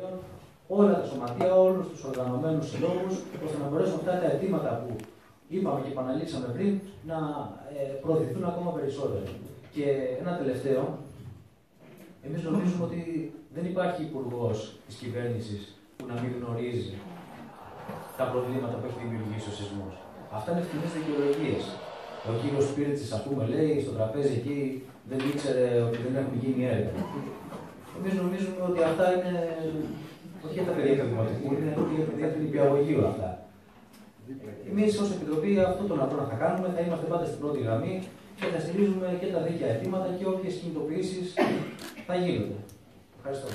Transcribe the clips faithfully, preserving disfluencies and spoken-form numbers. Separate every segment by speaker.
Speaker 1: Περιφερειών, όλα τα σωματεία, όλους τους οργανωμένους συλλόγους, ώστε να μπορέσουν αυτά τα αιτήματα που είπαμε και επαναλήξαμε πριν να ε, προωθηθούν ακόμα περισσότερο. Και ένα τελευταίο, εμείς νομίζουμε ότι δεν υπάρχει υπουργός της κυβέρνησης που να μην γνωρίζει τα προβλήματα που έχει δημιουργήσει ο σεισμός. Αυτά είναι ευθυνές δικαιολογίες. Ο κύριος Σπίρτσης, ας πούμε, λέει στο τραπέζι εκεί δεν ήξερε ότι δεν έχουν γίνει έργα. Εμείς νομίζουμε ότι αυτά είναι όχι για τα παιδιά του Δημοτικού, είναι για τα παιδιά του νηπιαγωγείου αυτά. Εμείς ως Επιτροπή αυτό τον αγώνα θα κάνουμε, θα είμαστε πάντα στην πρώτη γραμμή και θα στηρίζουμε και τα δίκαια αιτήματα και όποιες κινητοποιήσεις θα γίνονται. Ευχαριστώ.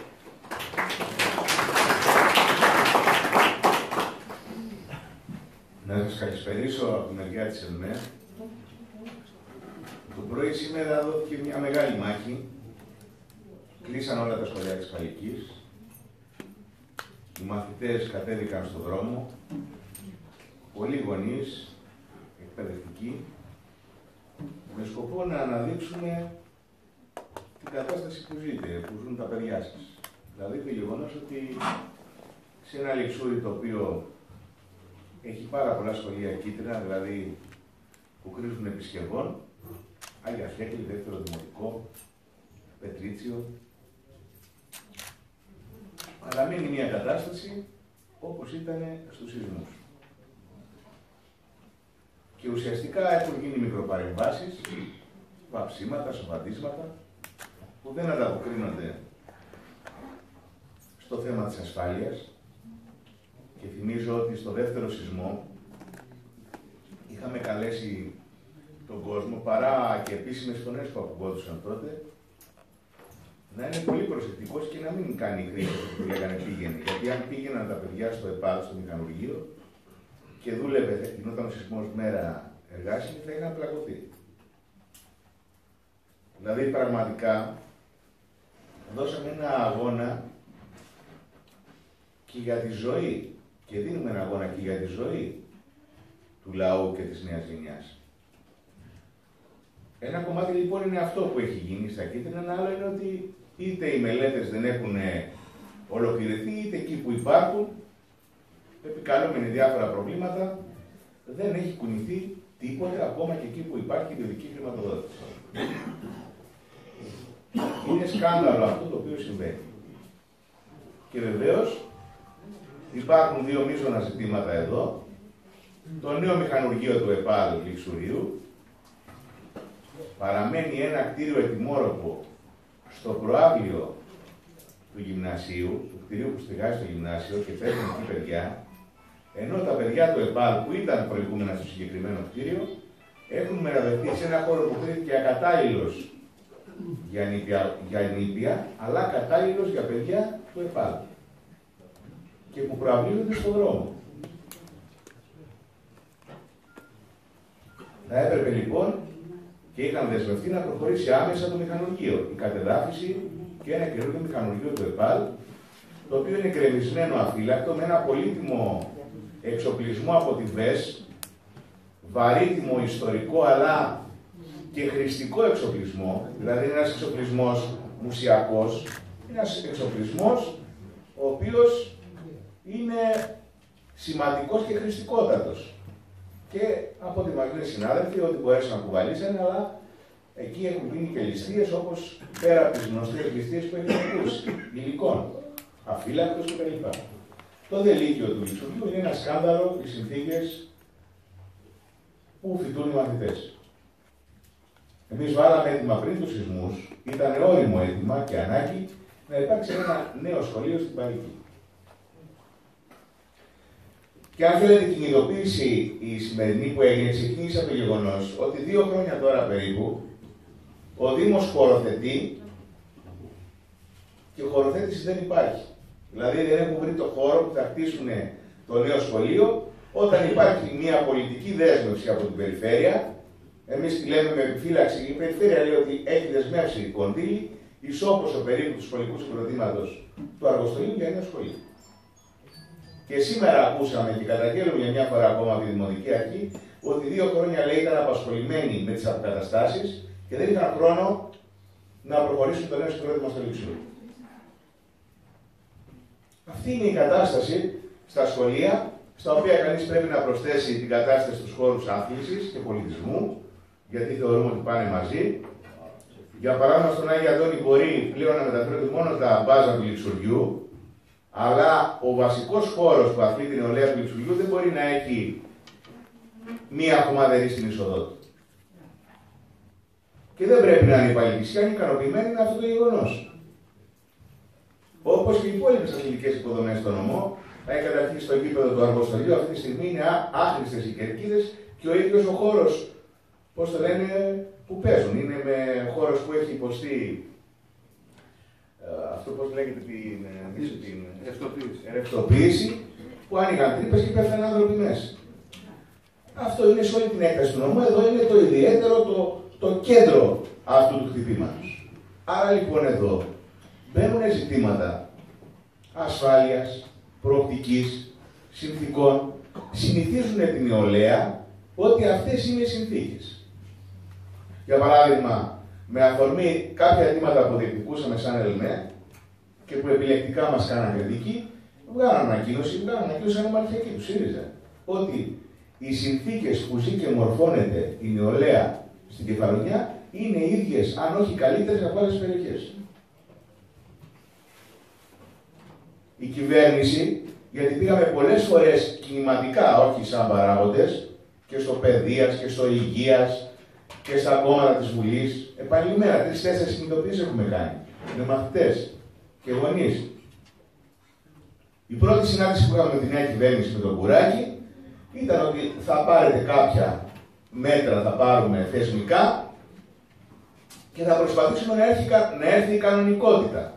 Speaker 2: Να σας καλησπερίσω από τη μεριά της ΕΛΜΕ. Το πρωί σήμερα δόθηκε μια μεγάλη μάχη. Κλείσαν όλα τα σχολεία της Χαλκής. Οι μαθητές κατέβηκαν στον δρόμο. Πολλοί γονείς, εκπαιδευτικοί, με σκοπό να αναδείξουμε την κατάσταση που ζείτε, που ζουν τα παιδιά σας. Δηλαδή το γεγονός ότι σε ένα λεξούρι το οποίο έχει πάρα πολλά σχολεία κίτρινα, δηλαδή που κρίζουν επισκευών, Άγια Φέκλη, δεύτερο δημοτικό, Πετρίτσιο, αλλά μείνει μια κατάσταση όπως ήταν στους σεισμούς. Και ουσιαστικά έχουν γίνει μικροπαρεμβάσεις, βαψίματα, σοβαδίσματα, που δεν ανταποκρίνονται στο θέμα της ασφάλειας. Και θυμίζω ότι στο δεύτερο σεισμό είχαμε καλέσει τον κόσμο, παρά και επίσημες φωνές που ακουγόντουσαν τότε, να είναι πολύ προσεκτικός και να μην κάνει κρίση που λέγανε πήγαινε. Γιατί αν πήγαιναν τα παιδιά στο ΕΠΑΔ, στο μηχανουργείο, και δούλευε, γινόταν ο σεισμός μέρα εργάσιμη, θα είχαν πλακωθεί. Δηλαδή πραγματικά δώσαμε ένα αγώνα και για τη ζωή. Και δίνουμε ένα αγώνα και για τη ζωή του λαού και της νέας γενιάς. Ένα κομμάτι λοιπόν είναι αυτό που έχει γίνει στα κίτρινα, ένα άλλο είναι ότι είτε οι μελέτες δεν έχουν ολοκληρωθεί, είτε εκεί που υπάρχουν, επικαλούμενοι διάφορα προβλήματα, δεν έχει κουνηθεί τίποτε, ακόμα και εκεί που υπάρχει ιδιωτική χρηματοδότηση. Είναι σκάνδαλο αυτό το οποίο συμβαίνει. Και βεβαίως, υπάρχουν δύο μείζωνα ζητήματα εδώ. Το νέο μηχανουργείο του ΕΠΑΔ Λιξουρίου παραμένει ένα κτίριο ετοιμόρροπο στο προάβλιο του γυμνασίου, του κτιρίου που στεγάζει στο γυμνάσιο και πέφτουν εκεί παιδιά, ενώ τα παιδιά του ΕΠΑΔ που ήταν προηγούμενα στο συγκεκριμένο κτίριο έχουν μεταδεχθεί σε ένα χώρο που κρίθηκε ακατάλληλος για νήπια, για νήπια, αλλά κατάλληλος για παιδιά του ΕΠΑΔ και που προαυλίζονται στον δρόμο. Θα έπρεπε λοιπόν και είχαν δεσμευτεί να προχωρήσει άμεσα το μηχανουργείο, η κατεδάφιση και ένα καινούργιο μηχανουργείο του ΕΠΑΔ, το οποίο είναι γκρεμισμένο αφύλακτο με ένα πολύτιμο εξοπλισμό από τη ΒΕΣ, βαρύτιμο ιστορικό αλλά και χρηστικό εξοπλισμό, δηλαδή ένας εξοπλισμός μουσιακός, ένας εξοπλισμός ο οποίος είναι σημαντικός και χρηστικότατος. Και από ό,τι μας λένε συνάδελφοι, ότι μπορέσαν να κουβαλήσουν, αλλά εκεί έχουν γίνει και ληστείες, όπως πέρα από τις γνωστές ληστείες που έχετε ακούσει, υλικών, αφύλακτος κλπ. Το δελίκιο του Λιξουριού είναι ένα σκάνδαλο, οι συνθήκες που φοιτούν οι μαθητές. Εμείς βάλαμε έτοιμα πριν τους σεισμούς, ήταν όριμο έτοιμα και ανάγκη να υπάρξει ένα νέο σχολείο στην Παλική. Και αν θέλετε την ειδοποίηση η σημερινή που έγινε, ξεκίνησε από το γεγονός ότι δύο χρόνια τώρα περίπου ο Δήμος χωροθετεί και χωροθέτηση δεν υπάρχει. Δηλαδή δεν έχουν βρει το χώρο που θα χτίσουν το νέο σχολείο όταν υπάρχει μια πολιτική δέσμευση από την περιφέρεια. Εμείς τη λέμε με επιφύλαξη, η περιφέρεια λέει ότι έχει δεσμεύσει κονδύλι ισόποσο περίπου του σχολικού συγκροτήματος του Αργοστολίου για ένα σχολείο. Και σήμερα ακούσαμε και καταγγέλνουμε για μια φορά ακόμα από τη Δημοτική Αρχή ότι δύο χρόνια λέει ήταν απασχολημένοι με τις αποκαταστάσεις και δεν είχαν χρόνο να προχωρήσουν το νέο συγκρότημα στο Λιξούρι. Αυτή είναι η κατάσταση στα σχολεία, στα οποία κανείς πρέπει να προσθέσει την κατάσταση στους χώρους άθλησης και πολιτισμού, γιατί θεωρούμε ότι πάνε μαζί. Για παράδειγμα, στον Άγιο Αντώνη μπορεί πλέον να μεταφέρονται μόνο τα μπάζα του Λιξουριού, αλλά ο βασικός χώρος που αθλεί την νεολαία του Λιξουριού δεν μπορεί να έχει μία κομμαδερή στην είσοδό του. Και δεν πρέπει να είναι υπαλληλικοί, αν ικανοποιημένοι με αυτό το γεγονός. Όπως και οι υπόλοιπες αθλητικές υποδομές στο νομό, έχει καταρχήν στο γήπεδο του Αργοστολίου, αυτή τη στιγμή είναι άχρηστες οι κερκίδες και ο ίδιος ο χώρος, πώς το λένε, που παίζουν. Είναι με χώρος που έχει υποστεί αυτό, πώς λέγεται, την, την ρευστοποίηση, που άνοιγαν τρύπες και πέφτανε άνθρωποι μέσα. Αυτό είναι σε όλη την έκταση του νομού. Εδώ είναι το ιδιαίτερο, το, το κέντρο αυτού του χτυπήματος. Άρα λοιπόν εδώ μπαίνουν ζητήματα ασφάλειας, προοπτικής, συνθήκων. Συνηθίζουν την νεολαία ότι αυτές είναι οι συνθήκες. Για παράδειγμα, με αφορμή κάποια αιτήματα που διεκδικούσαμε σαν ΕΛΜΕ και που επιλεκτικά μας κάναν κριτική, βγάλαν ανακοίνωση, βγάλαν ανακοίνωση σαν ομαρχιακή του ΣΥΡΙΖΑ, ότι οι συνθήκες που ζει και μορφώνεται η νεολαία στην Κεφαλονιά είναι ίδιες, αν όχι καλύτερες, από άλλες περιοχές. Η κυβέρνηση, γιατί πήγαμε πολλές φορές κινηματικά, όχι σαν παράγοντες, και στο παιδείας και στο υγείας και στα κόμματα της Βουλής, επανειλημμένα, τρεις-τέσσερις συνειδητοποιήσεις έχουμε κάνει, με μαθητές και γονείς. Η πρώτη συνάντηση που είχαμε με τη νέα κυβέρνηση με τον Κουράκη ήταν ότι θα πάρετε κάποια μέτρα, θα πάρουμε θεσμικά και θα προσπαθήσουμε να έρθει, να έρθει η κανονικότητα.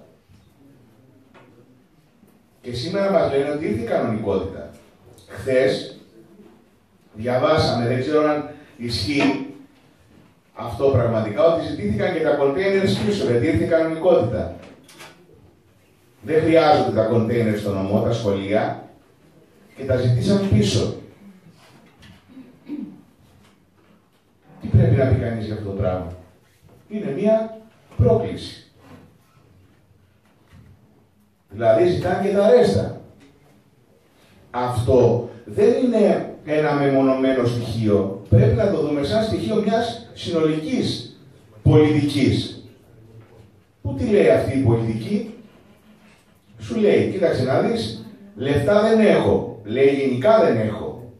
Speaker 2: Και σήμερα μας λένε ότι ήρθε η κανονικότητα. Χθες διαβάσαμε, δεν ξέρω αν ισχύει αυτό πραγματικά, ότι ζητήθηκαν και τα κοντέινερς πίσω, γιατί ήρθε η κανονικότητα. Δεν χρειάζονται τα κοντέινερ στο νομό, τα σχολεία, και τα ζητήσαμε πίσω. Τι πρέπει να πει κανείς για αυτό το πράγμα? Είναι μία πρόκληση. Δηλαδή ζητάνε και τα ρέστα. Αυτό δεν είναι ένα μεμονωμένο στοιχείο. Πρέπει να το δούμε σαν στοιχείο μιας συνολικής πολιτικής. Πού τι λέει αυτή η πολιτική? Σου λέει, κοίταξε να δεις, λεφτά δεν έχω. Λέει, γενικά δεν έχω.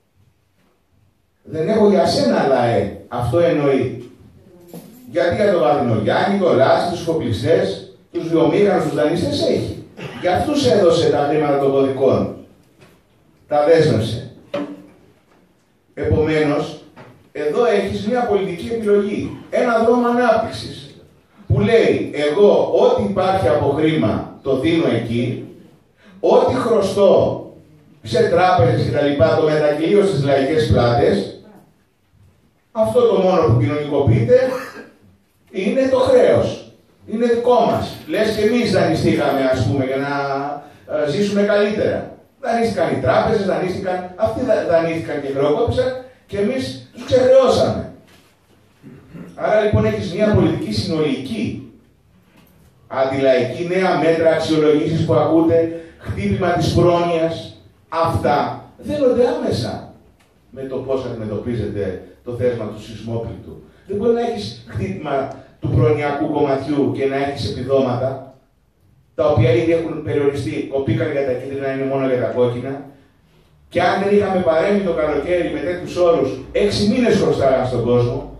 Speaker 2: Δεν έχω για σένα, ΛΑΕ. Αυτό εννοεί. Γιατί για τον Βαδινογιάννη, τον Λάση, τους φοπλιστές, τους βιομήχανους, τους δανειστές έχει. Για αυτούς έδωσε τα χρήματα των κωδικών. Τα δέσμευσε. Επομένως, εδώ έχεις μια πολιτική επιλογή. Ένα δρόμο ανάπτυξης. Που λέει, εγώ ό,τι υπάρχει από χρήμα το δίνω εκεί, ό,τι χρωστώ σε τράπεζες και τα λοιπά το μετακυλίω στις λαϊκές πλάτες, αυτό το μόνο που κοινωνικοποιείται είναι το χρέος. Είναι δικό μας. Λες και εμείς δανειστήκαμε, ας πούμε, για να ε, ζήσουμε καλύτερα. Δανείστηκαν οι τράπεζες, δανείστηκαν, αυτοί δανείστηκαν και χρεοκόπησαν και εμείς τους ξεχρεώσαμε. Άρα λοιπόν έχεις μια πολιτική συνολική, αντιλαϊκή, νέα μέτρα, αξιολογήσεις που ακούτε, χτύπημα της πρόνοιας. Αυτά δένονται άμεσα με το πώς αντιμετωπίζετε το θέμα του σεισμόπληκτου. Δεν μπορεί να έχεις χτύπημα του προνοιακού κομματιού και να έχεις επιδόματα, τα οποία ήδη έχουν περιοριστεί, κοπήκαν για τα κίτρινα, είναι μόνο για τα κόκκινα. Και αν δεν είχαμε παρέμβει το καλοκαίρι με τέτοιους όρους, έξι μήνες χρωστάγαν στον κόσμο.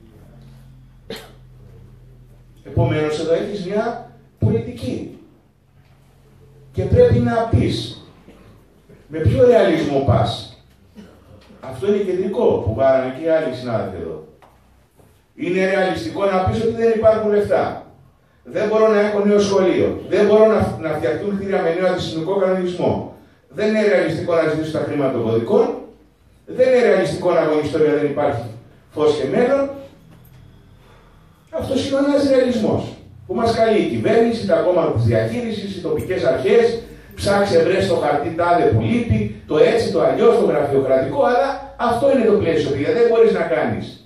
Speaker 2: Επομένως, εδώ έχεις μια πολιτική. Και πρέπει να πεις με ποιο ρεαλισμό πας. Αυτό είναι κεντρικό που πάρανε και οι άλλοι συνάδελφοι εδώ. Είναι ρεαλιστικό να πεις ότι δεν υπάρχουν λεφτά. Δεν μπορώ να έχω νέο σχολείο. Δεν μπορώ να, να φτιαχτούν κτίρια με νέο αντισυσμικό κανονισμό. Δεν είναι ρεαλιστικό να ζητήσω τα χρήματα των κωδικών. Δεν είναι ρεαλιστικό να αγωνιστώ γιατί δεν υπάρχει φως και μέλλον. Αυτός είναι ένας ρεαλισμός που μας καλεί η κυβέρνηση, τα κόμματα της διαχείρισης, οι τοπικές αρχές. Ψάξε βρες το χαρτί τάδε που λείπει, το έτσι, το αλλιώς, το γραφειοκρατικό, αλλά αυτό είναι το πλαίσιο, γιατί δεν μπορείς να κάνεις.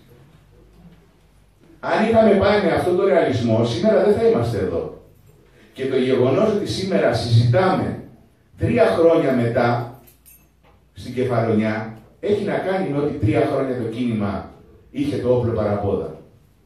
Speaker 2: Αν είχαμε πάει με αυτό το ρεαλισμό, σήμερα δεν θα είμαστε εδώ. Και το γεγονός ότι σήμερα συζητάμε τρία χρόνια μετά, στην Κεφαλονιά, έχει να κάνει με ότι τρία χρόνια το κίνημα είχε το όπλο παραπόδα.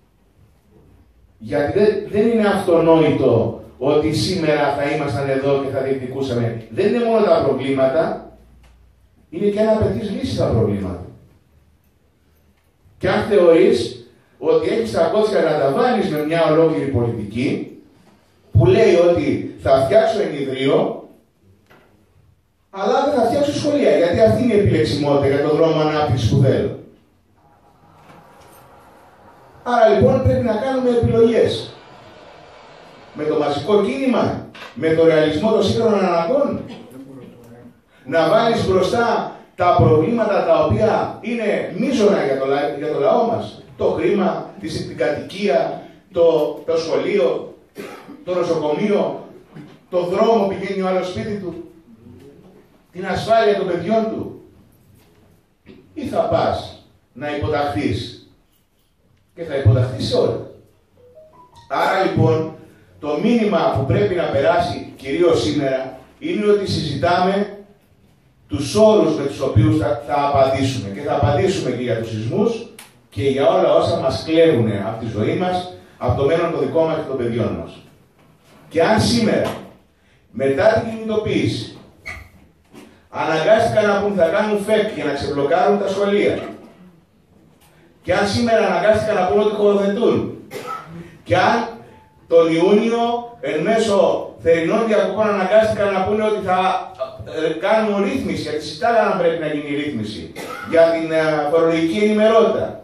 Speaker 2: Γιατί δεν, δεν είναι αυτονόητο ότι σήμερα θα ήμασταν εδώ και θα διεκδικούσαμε. Δεν είναι μόνο τα προβλήματα, είναι και αν απαιτείς λύσεις τα προβλήματα. Και αν θεωρείς ότι έχεις τα κότσια να τα βάλεις με μια ολόκληρη πολιτική που λέει ότι θα φτιάξω ενιδρίο, αλλά δεν θα φτιάξω σχολεία, γιατί αυτή είναι η επιλεξιμότητα για τον δρόμο ανάπτυξης που θέλω. Άρα λοιπόν πρέπει να κάνουμε επιλογές. Με το μαζικό κίνημα, με το ρεαλισμό των σύγχρονων αναγκών. Να βάλεις μπροστά τα προβλήματα τα οποία είναι μείζωνα για το, λα... για το λαό μας. Το χρήμα, την κατοικία, το... το σχολείο, το νοσοκομείο, το δρόμο πηγαίνει ο άλλος σπίτι του, την ασφάλεια των παιδιών του. Ή θα πας να υποταχθείς και θα υποταχθείς σε όλα. Άρα λοιπόν το μήνυμα που πρέπει να περάσει κυρίως σήμερα είναι ότι συζητάμε τους όρους με τους οποίους θα, θα απαντήσουμε. Και θα απαντήσουμε και για τους σεισμούς και για όλα όσα μας κλέβουν από τη ζωή μας, από το μέλλον το δικό μας και των παιδιών μας. Και αν σήμερα, μετά την κινητοποίηση, αναγκάστηκαν να πούν θα κάνουν φεκ για να ξεμπλοκάρουν τα σχολεία, και αν σήμερα αναγκάστηκαν να πούν ότι χωροθετούν, και αν τον Ιούνιο, εν μέσω θερινών διακοπών, αναγκάστηκαν να πούνε ότι θα ε, κάνουν ρύθμιση, γιατί συζητάγανε αν πρέπει να γίνει ρύθμιση για την ε, φορολογική ενημερότητα.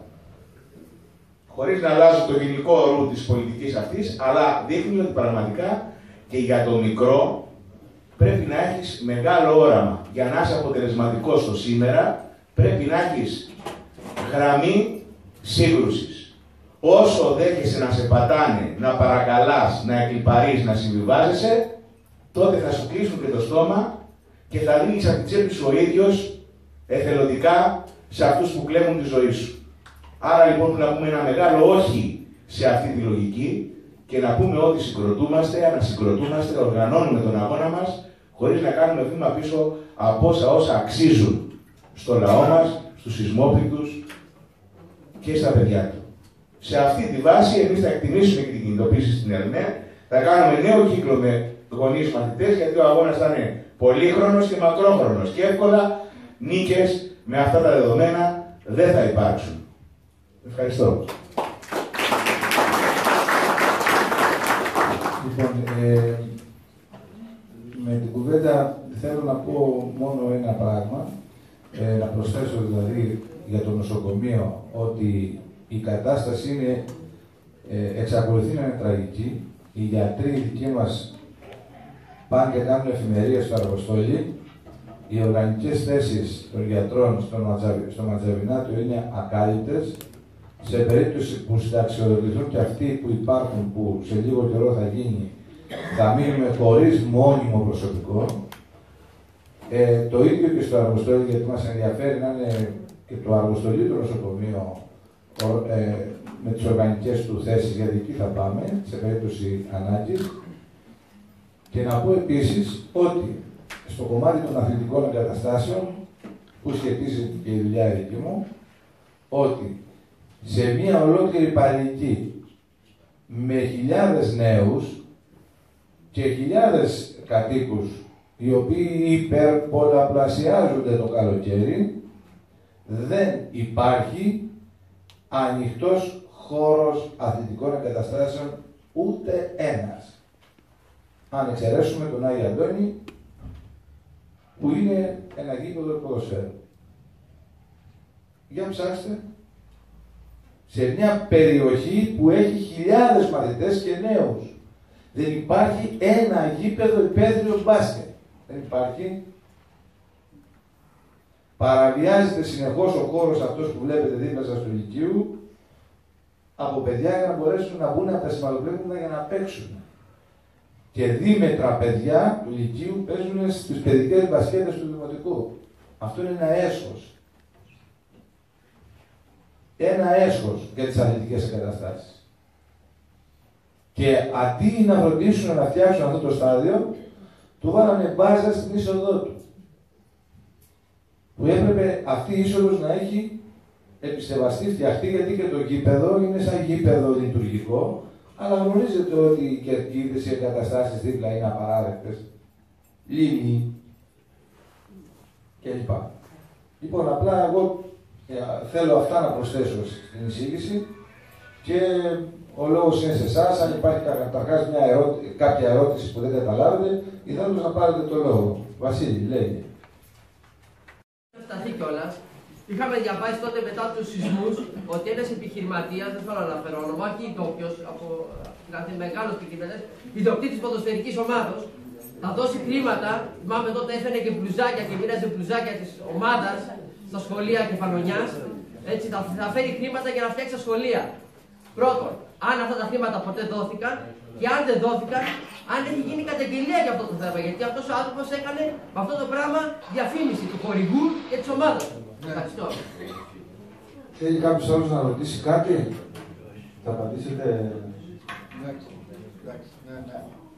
Speaker 2: Χωρίς να αλλάζω το γενικό ρου της πολιτικής αυτής, αλλά δείχνει ότι πραγματικά και για το μικρό πρέπει να έχεις μεγάλο όραμα. Για να είσαι αποτελεσματικός στο σήμερα, πρέπει να έχεις γραμμή σύγκρουσης. Όσο δέχεσαι να σε πατάνε, να παρακαλάς, να εκλιπαρείς, να συμβιβάζεσαι, τότε θα σου κλείσουν και το στόμα και θα δίνεις από την τσέπη σου ο ίδιος εθελοντικά σε αυτούς που κλέβουν τη ζωή σου. Άρα λοιπόν πρέπει να πούμε ένα μεγάλο όχι σε αυτή τη λογική και να πούμε ότι συγκροτούμαστε, ανασυγκροτούμαστε, οργανώνουμε τον αγώνα μας χωρίς να κάνουμε βήμα πίσω από όσα όσα αξίζουν στο λαό μας, στους σεισμόπληκτους και στα παιδιά του. Σε αυτή τη βάση εμείς θα εκτιμήσουμε και την κινητοποίηση στην ΕΡΜΕ, θα κάνουμε νέο κύκλο με γονείς μαθητές, γιατί ο αγώνας θα είναι πολύχρονος και μακρόχρονος και εύκολα νίκες με αυτά τα δεδομένα δεν θα υπάρξουν. Ευχαριστώ.
Speaker 3: Λοιπόν, ε, με την κουβέντα θέλω να πω μόνο ένα πράγμα, ε, να προσθέσω δηλαδή για το νοσοκομείο ότι η κατάσταση είναι, ε, εξακολουθεί να είναι τραγική. Οι γιατροί οι δικοί μας πάνε και κάνουν εφημερίες στο Αργοστόλι. Οι οργανικές θέσεις των γιατρών στο, Ματζαβι, στο Ματζαβινάτο είναι ακάλυπτες. Σε περίπτωση που συνταξιοδοτηθούν και αυτοί που υπάρχουν, που σε λίγο καιρό θα γίνει, θα μείνουμε χωρίς μόνιμο προσωπικό. Ε, το ίδιο και στο Αργοστόλι, γιατί μας ενδιαφέρει να είναι και το Αργοστολί το νοσοκομείο ε, με τις οργανικές του θέσεις, γιατί εκεί θα πάμε, σε περίπτωση ανάγκης. Και να πω επίσης ότι στο κομμάτι των αθλητικών εγκαταστάσεων, που σχετίζεται και η δουλειά η δική μου, ότι σε μία ολόκληρη παροικία με χιλιάδες νέους και χιλιάδες κατοίκους οι οποίοι υπερπολαπλασιάζονται το καλοκαίρι, δεν υπάρχει ανοιχτός χώρος αθλητικών εγκαταστάσεων ούτε ένας. Αν εξαιρέσουμε τον Άγιο Αντώνη, που είναι ένα γήπεδο ποδοσφαίρου. Για ψάξτε. Σε μια περιοχή που έχει χιλιάδες μαθητές και νέους. Δεν υπάρχει ένα γήπεδο υπαίθριος μπάσκετ. Δεν υπάρχει. Παραβιάζεται συνεχώς ο χώρος αυτός που βλέπετε δίπλα σας του Λυκείου από παιδιά για να μπορέσουν να μπουν από τα σημαδοπλέγματα για να παίξουν. Και δίμετρα παιδιά του Λυκείου παίζουν στις παιδικές μπασκέτες του Δημοτικού. Αυτό είναι ένα έσχος. Ένα έσχος για τις αθλητικές του βάλανε μπάζα στην είσοδό του. Που έπρεπε αυτή η είσοδος να έχει επιστευαστεί, φτιαχτεί, γιατί και το γήπεδο είναι σαν γήπεδο λειτουργικό, αλλά γνωρίζετε ότι οι κερκίδες, οι εγκαταστάσεις δίπλα είναι απαράδεκτες. Λίμνη κλπ. Λοιπόν, απλά εγώ ε, θέλω αυτά να προσθέσω στην εισήγηση και ο λόγος είναι σε εσάς. Αν υπάρχει καταρχάς μια ερώτη, κάποια ερώτηση που δεν καταλάβετε, ήθελα να πάρετε το λόγο. Βασίλη, λέγε.
Speaker 4: Σταθεί κιόλας. Είχαμε διαβάσει τότε μετά τους σεισμούς ότι ένας επιχειρηματίας, δεν θέλω να αναφέρω όνομα, και ντόπιος, από δηλαδή μεγάλος κινητές, ιδιοκτήτης ποδοσφαιρικής ομάδος, θα δώσει χρήματα. Θυμάμαι τότε έφερε και μπλουζάκια και μοίραζε μπλουζάκια της ομάδας στα σχολεία Κεφαλονιάς. Έτσι, θα, θα φέρει χρήματα για να φτιάξει τα σχολεία. Πρώτον, αν αυτά τα χρήματα ποτέ δόθηκαν, και αν δεν δόθηκαν, αν έχει γίνει καταγγελία για αυτό το θέμα. Γιατί αυτός ο άνθρωπος έκανε με αυτό το πράγμα διαφήμιση του χορηγού και της ομάδας. Ευχαριστώ.
Speaker 3: Θέλει κάποιος άλλος να ρωτήσει κάτι? Θα απαντήσετε?
Speaker 5: Εντάξει, εντάξει, ναι, ναι.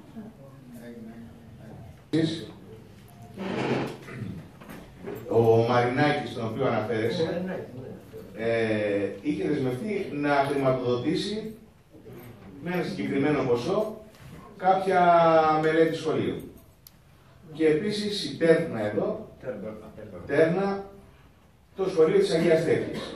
Speaker 2: Ο Μαρινάκης, τον οποίο αναφέρεσαι, ε, είχε δεσμευτεί να χρηματοδοτήσει με ένα συγκεκριμένο ποσό κάποια μελέτη σχολείου. Και επίσης η Τέρνα εδώ, Τέρνα, το σχολείο της Αγίας Τέχνης.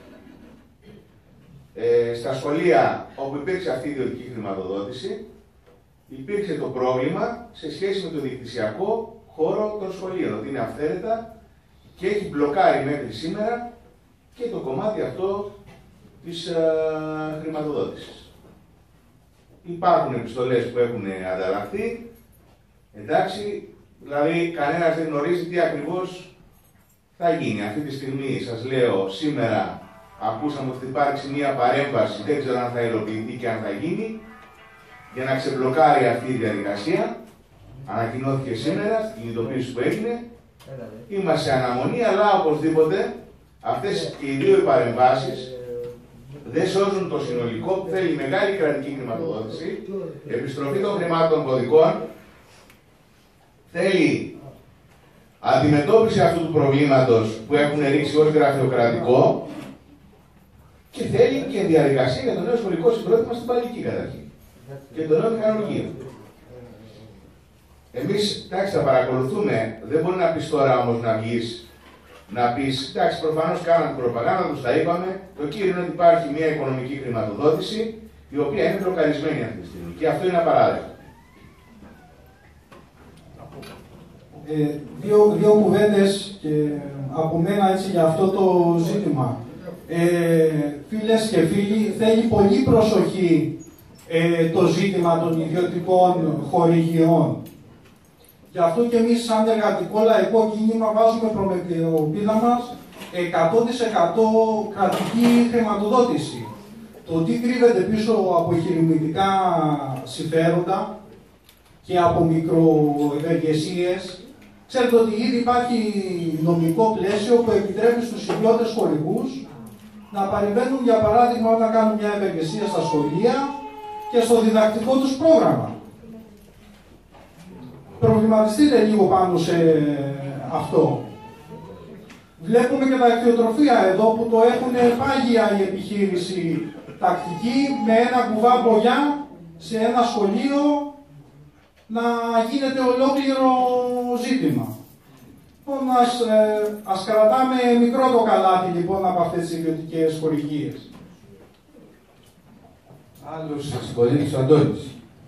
Speaker 2: Ε, στα σχολεία όπου υπήρξε αυτή η ιδιωτική χρηματοδότηση, υπήρξε το πρόβλημα σε σχέση με το διοικησιακό χώρο των σχολείων, ότι είναι αυθαίρετα και έχει μπλοκάρει μέχρι σήμερα και το κομμάτι αυτό της ε, χρηματοδότησης. Υπάρχουν επιστολές που έχουν ανταλλαχθεί, εντάξει, δηλαδή κανένας δεν γνωρίζει τι ακριβώς θα γίνει. Αυτή τη στιγμή σας λέω, σήμερα ακούσαμε ότι θα υπάρξει μία παρέμβαση, δεν ξέρω αν θα υλοποιηθεί και αν θα γίνει, για να ξεμπλοκάρει αυτή η διαδικασία. Ανακοινώθηκε σήμερα στην κινητοποίηση που έγινε. Είμαστε σε αναμονή, αλλά οπωσδήποτε αυτές και οι δύο παρεμβάσεις δεν σώζουν το συνολικό που θέλει μεγάλη κρατική χρηματοδότηση, επιστροφή των χρημάτων κωδικών, θέλει αντιμετώπιση αυτού του προβλήματος που έχουν ρίξει ως γραφειοκρατικό και θέλει και διαδικασία για το νέο σχολικό συγκρότημα στην Παλική καταρχήν και το νέο μηχανολογείο. Εμείς, εντάξει, θα παρακολουθούμε, δεν μπορεί να πεις τώρα όμως να βγεις, να πεις, εντάξει, προφανώς κάναμε την προπαγάνδα, τους τα είπαμε, το κύριο είναι ότι υπάρχει μια οικονομική χρηματοδότηση, η οποία είναι μπλοκαρισμένη αυτή τη στιγμή και αυτό είναι απαράδεκτο.
Speaker 6: Ε, δύο, δύο κουβέντες και από μένα έτσι για αυτό το ζήτημα. Ε, φίλες και φίλοι, θέλει πολύ προσοχή ε, το ζήτημα των ιδιωτικών χορηγιών. Γι' αυτό και εμείς σαν εργατικό λαϊκό κίνημα βάζουμε προμετωπίδα μας εκατό τοις εκατό κρατική χρηματοδότηση. Το τι κρύβεται πίσω από επιχειρηματικά συμφέροντα και από μικροευεργεσίες. Ξέρετε ότι ήδη υπάρχει νομικό πλαίσιο που επιτρέπει στους ιδιώτες χορηγούς να παρεμβαίνουν, για παράδειγμα, όταν κάνουν μια ευεργεσία στα σχολεία και στο διδακτικό τους πρόγραμμα. Προβληματιστείτε λίγο πάνω σε αυτό. Βλέπουμε και τα εκτιοτροφία εδώ που το έχουν πάγια η επιχείρηση τακτική με ένα κουβά μπογιά σε ένα σχολείο να γίνεται ολόκληρο ζήτημα. Λοιπόν, ας, ε, ας κρατάμε μικρό το καλάτι λοιπόν από αυτές τις ιδιωτικές χορηγίες.
Speaker 3: Άλλος συμπολίτης ο Αντώνης.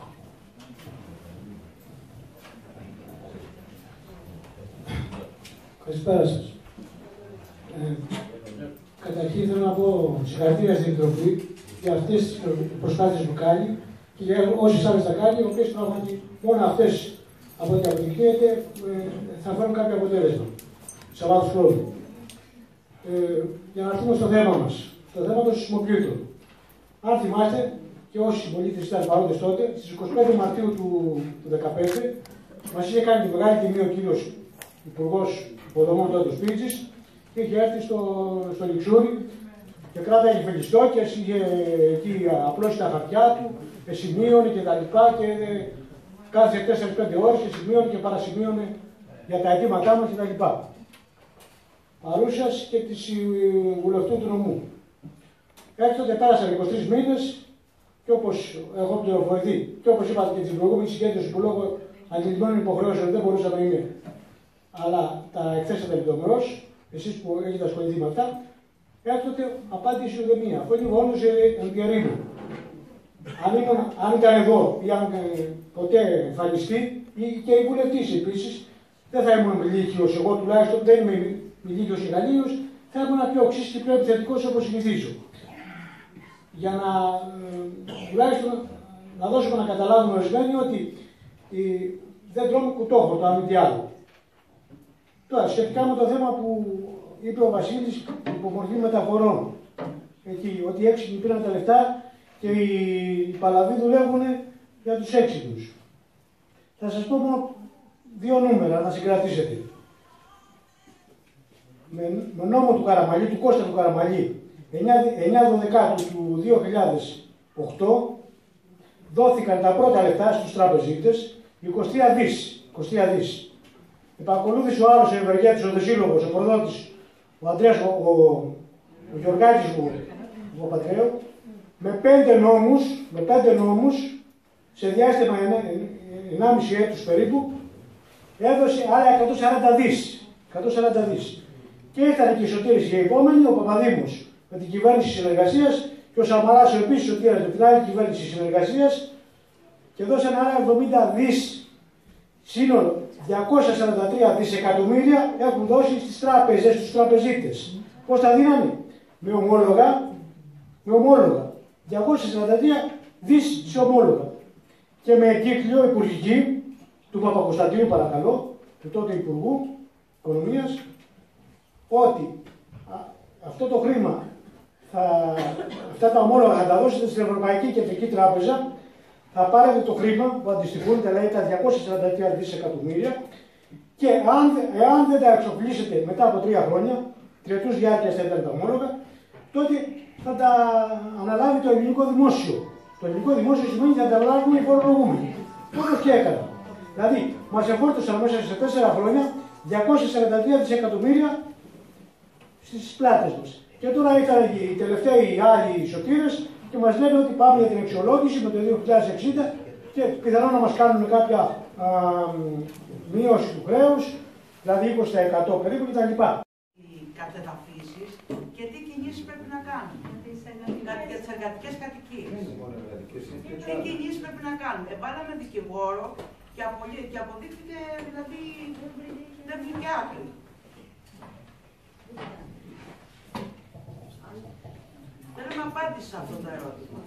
Speaker 7: Καλησπέρα σας. Ε, καταρχήν θέλω να πω συγχαρητήρια στην Επιτροπή για αυτές τις προσπάθειες που κάνει και για όσες άλλες θα κάνει, οι οποίες πράγματι μόνο αυτές από ό,τι αποδεικνύεται ε, θα φέρουν κάποιο αποτέλεσμα σε βάθος χρόνου. Ε, για να έρθουμε στο θέμα μας, το θέμα των σεισμοποιητών. Αν θυμάστε, και όσοι συμπολίτες ήταν παρόντες τότε, στις εικοστή πέμπτη Μαρτίου του δύο χιλιάδες δεκαπέντε μας είχε κάνει τη μεγάλη τιμή ο κύριος Υπουργός Υποδομών τότε ο Σπίτσης και είχε έρθει στο, στο Λιξούρι και κράταγε φελιστό και είχε εκεί απλώσει τα χαρτιά του, σημείωνε και τα λοιπά και κάθε τέσσερις πέντε ώρες και σημείωνε και παρασημείωνε για τα αιτήματά μας κτλ. Παρούσας και της βουλευτού του νομού. Έκτοτε πέρασαν είκοσι τρεις μήνες και όπως έχω πληροφορηθεί και όπως είπατε και την προηγούμενη συγκέντρωση που λόγω αντιλημμένων υποχρεώσεων δεν μπορούσα να είμαι, αλλά τα εκθέσατε λεπτομερώς, εσείς που έχετε ασχοληθεί με αυτά, έκτοτε απάντηση ούτε μία. Αυτό είναι μόνο σε εμπειρία. Αν, αν ήταν εδώ ή αν ποτέ εμφανιστεί, ή και οι βουλευτές επίσης, δεν θα ήμουν ηλίκιος, εγώ τουλάχιστον δεν είμαι ηλίκιος ή γαλλίος, θα ήμουν πιο οξύς και πιο επιθετικός όπως συνηθίζω. Για να ε, τουλάχιστον να δώσουμε να καταλάβουμε ορισμένοι ότι ε, δεν τρώμε κουτόχο το αν μη τι άλλο. Τώρα, σχετικά με το θέμα που είπε ο Βασίλης, υπομορφή μεταφορών, εκεί, ότι οι έξυπνοι πήραν τα λεφτά και οι παλαβοί δουλεύουν για τους έξυπνους. Θα σας πω μόνο δύο νούμερα να συγκρατήσετε. Με, με νόμο του Καραμαλή, του Κώστα του Καραμαλή, εννιά δώδεκα του δύο χιλιάδες οκτώ, δόθηκαν τα πρώτα λεφτά στους τραπεζίτες είκοσι τρία δις. Επακολούθησε ο άλλος ο ευεργέτης, ο δεσίλογος, ο προδότης, ο Ανδρέας, ο, ο, ο Γιωργάκης, ο, ο Πατρέου, με πέντε νόμους, με πέντε νόμους, σε διάστημα ενάμιση έτους περίπου, έδωσε άλλα εκατόν σαράντα δις. Και ήρθαν και οι Σωτήρες και οι επόμενοι, ο Παπαδήμος με την κυβέρνηση συνεργασίας και ο Σαμαράς ο επίσης Σωτήρας με την άλλη κυβέρνηση συνεργασίας και δώσαν άλλα εβδομήντα δις. Σύνολο διακόσια σαράντα τρία δισεκατομμύρια έχουν δώσει στις τράπεζες, στους τραπεζίτες. Πώς τα δίνανε? Με ομόλογα, με ομόλογα. διακόσια σαράντα τρία δις σε ομόλογα. Και με εγκύκλιο υπουργική του Παπακοσταντίνου, παρακαλώ, του τότε Υπουργού Οικονομίας, ότι α, αυτό το χρήμα, θα, αυτά τα ομόλογα θα τα δώσετε στην Ευρωπαϊκή Κεντρική Τράπεζα, θα πάρετε το χρήμα που αντιστοιχούν, δηλαδή τα διακόσια σαράντα τρία δισεκατομμύρια, και αν, εάν δεν τα εξοπλίσετε μετά από τρία χρόνια, τριετούς διάρκειας θα ήταν τα ομόλογα, τότε θα τα αναλάβει το ελληνικό δημόσιο. Το ελληνικό δημόσιο σημαίνει ότι θα τα αναλάβουν οι φορολογούμενοι. Όπως και έκανα. Δηλαδή, μας εφόρτωσαν μέσα σε τέσσερα χρόνια διακόσια σαράντα τρία δισεκατομμύρια στις πλάτες μας. Και τώρα ήρθαν οι τελευταίοι άλλοι Σωτήρες και μας λένε ότι πάμε για την αξιολόγηση με το δύο χιλιάδες εξήντα και πιθανόν να μας κάνουν κάποια α, μείωση του χρέους, δηλαδή είκοσι τοις εκατό περίπου κτλ.
Speaker 8: Οι κατεδαφίσεις και τι κινήσεις πρέπει να κάνουν για τις εργατικές κατοικίες. Τι κινήσεις πρέπει να κάνουν. Εβάλαμε δικηγόρο και, απολύ, και αποδείχθηκε δηλαδή δεν βγήκε άκρη. Θέλω να απάντηση σε αυτό το ερώτημα.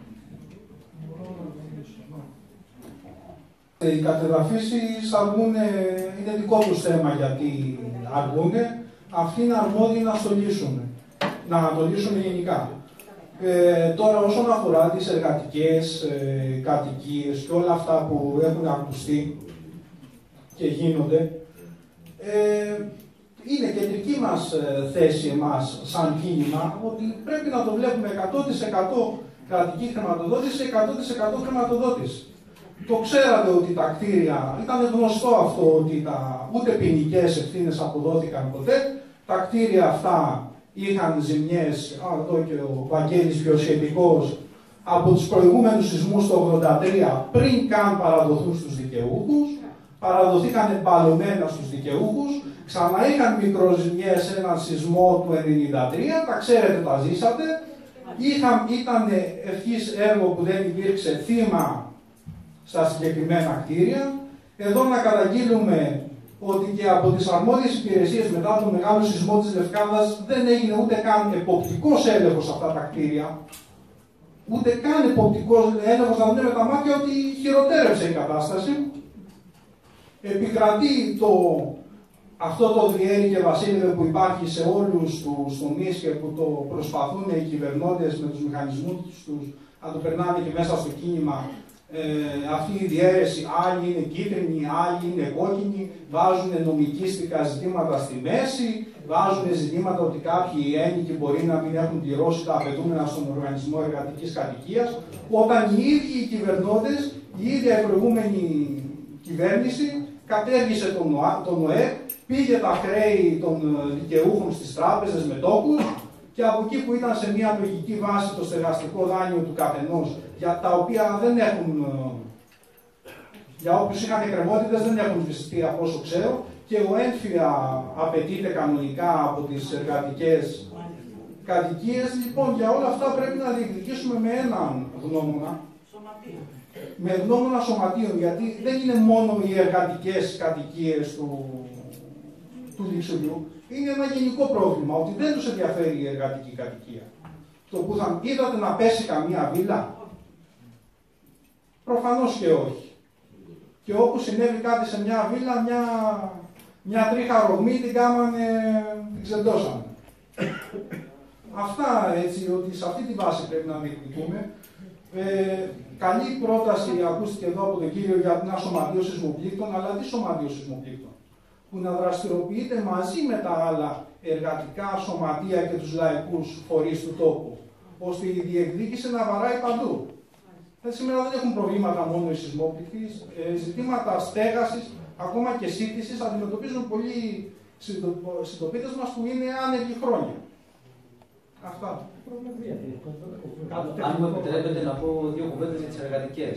Speaker 6: Οι κατεδαφίσεις αργούν, είναι δικό τους θέμα γιατί αργούν. Αυτοί είναι αρμόδιοι να το λύσουν, να το λύσουν γενικά. Ε, τώρα όσον αφορά τις εργατικές ε, κατοικίες και όλα αυτά που έχουν ακουστεί και γίνονται, ε, είναι κεντρική μας ε, θέση εμάς σαν κίνημα ότι πρέπει να το βλέπουμε εκατό τοις εκατό κρατική χρηματοδότηση, εκατό τοις εκατό χρηματοδότηση. Το ξέρατε ότι τα κτίρια, ήταν γνωστό αυτό ότι τα, ούτε ποινικές ευθύνες αποδόθηκαν ποτέ, τα κτίρια αυτά είχαν ζημιές, εδώ και ο Βαγγέλης πιο σχετικός, από τους προηγούμενους σεισμούς το ογδόντα τρία πριν καν παραδοθούν στους δικαιούχους, παραδοθήκαν μπαλωμένα στους δικαιούχους, ξανά είχαν μικροζημιές σε έναν σεισμό του ενενήντα τρία, τα ξέρετε, τα ζήσατε, είχαν, ήταν ευχής έργο που δεν υπήρξε θύμα στα συγκεκριμένα κτίρια. Εδώ να καταγγείλουμε ότι και από τις αρμόδιες υπηρεσίες μετά τον μεγάλο σεισμό της Λευκάδας δεν έγινε ούτε καν εποπτικός έλεγχος σε αυτά τα κτίρια. Ούτε καν εποπτικός έλεγχος, να δούμε με τα μάτια ότι χειροτέρευσε η κατάσταση. Επικρατεί το, αυτό το διέρη και βασίλειδε που υπάρχει σε όλους τους τομείς και που το προσπαθούν οι κυβερνώντες με τους μηχανισμούς τους να το περνάνε και μέσα στο κίνημα. Ε, αυτή η διαίρεση, άλλοι είναι κίτρινοι, άλλοι είναι κόκκινοι, βάζουν νομικίστικα ζητήματα στη μέση, βάζουν ζητήματα ότι κάποιοι ένοικοι μπορεί να μην έχουν πληρώσει τα απαιτούμενα στον Οργανισμό Εργατικής Κατοικίας, όταν οι ίδιοι οι κυβερνώντες Η ίδια η προηγούμενη κυβέρνηση κατέργησε τον, τον ΟΕΠ, πήγε τα χρέη των δικαιούχων στις τράπεζες με τόκους και από εκεί που ήταν σε μια λογική βάση το στεγαστικό δάνειο του καθενός, για τα οποία δεν έχουν, για όποιους είχαν εκκρεμότητες δεν έχουν βυστεί από όσο ξέρω, και ο έμφυα απαιτείται κανονικά από τις εργατικές κατοικίες. Λοιπόν, για όλα αυτά πρέπει να διεκδικήσουμε με έναν γνώμονα. Σωματείο. Με γνώμονα σωματείων, γιατί δεν είναι μόνο οι εργατικές κατοικίες του, του Λιξουριού. Είναι ένα γενικό πρόβλημα, ότι δεν τους ενδιαφέρει η εργατική κατοικία. Το που θα είδατε να πέσει καμία βίλα. Προφανώς και όχι. Και όπου συνέβη κάτι σε μια βίλα, μια, μια τρίχα ρογμή την κάμανε, την ξεντώσανε. Αυτά έτσι, ότι σε αυτή τη βάση πρέπει να διεκδικούμε. Ε, καλή πρόταση ακούστηκε εδώ από τον κύριο για ένα σωματείο σεισμοπλήκτων, αλλά τι σωματείο σεισμοπλήκτων, που να δραστηριοποιείται μαζί με τα άλλα εργατικά σωματεία και τους λαϊκούς φορείς του τόπου, ώστε η διεκδίκηση να βαράει παντού. Ε, σήμερα δεν έχουν προβλήματα μόνο οι σεισμόπληκτοι, ε, ζητήματα στέγασης, ακόμα και σύντησης αντιμετωπίζουν πολλοί συντοπίτες μας που είναι άνεργοι χρόνια. Αυτά.
Speaker 1: Αν μου επιτρέπετε να πω δύο κουβέντες για τις εργατικές.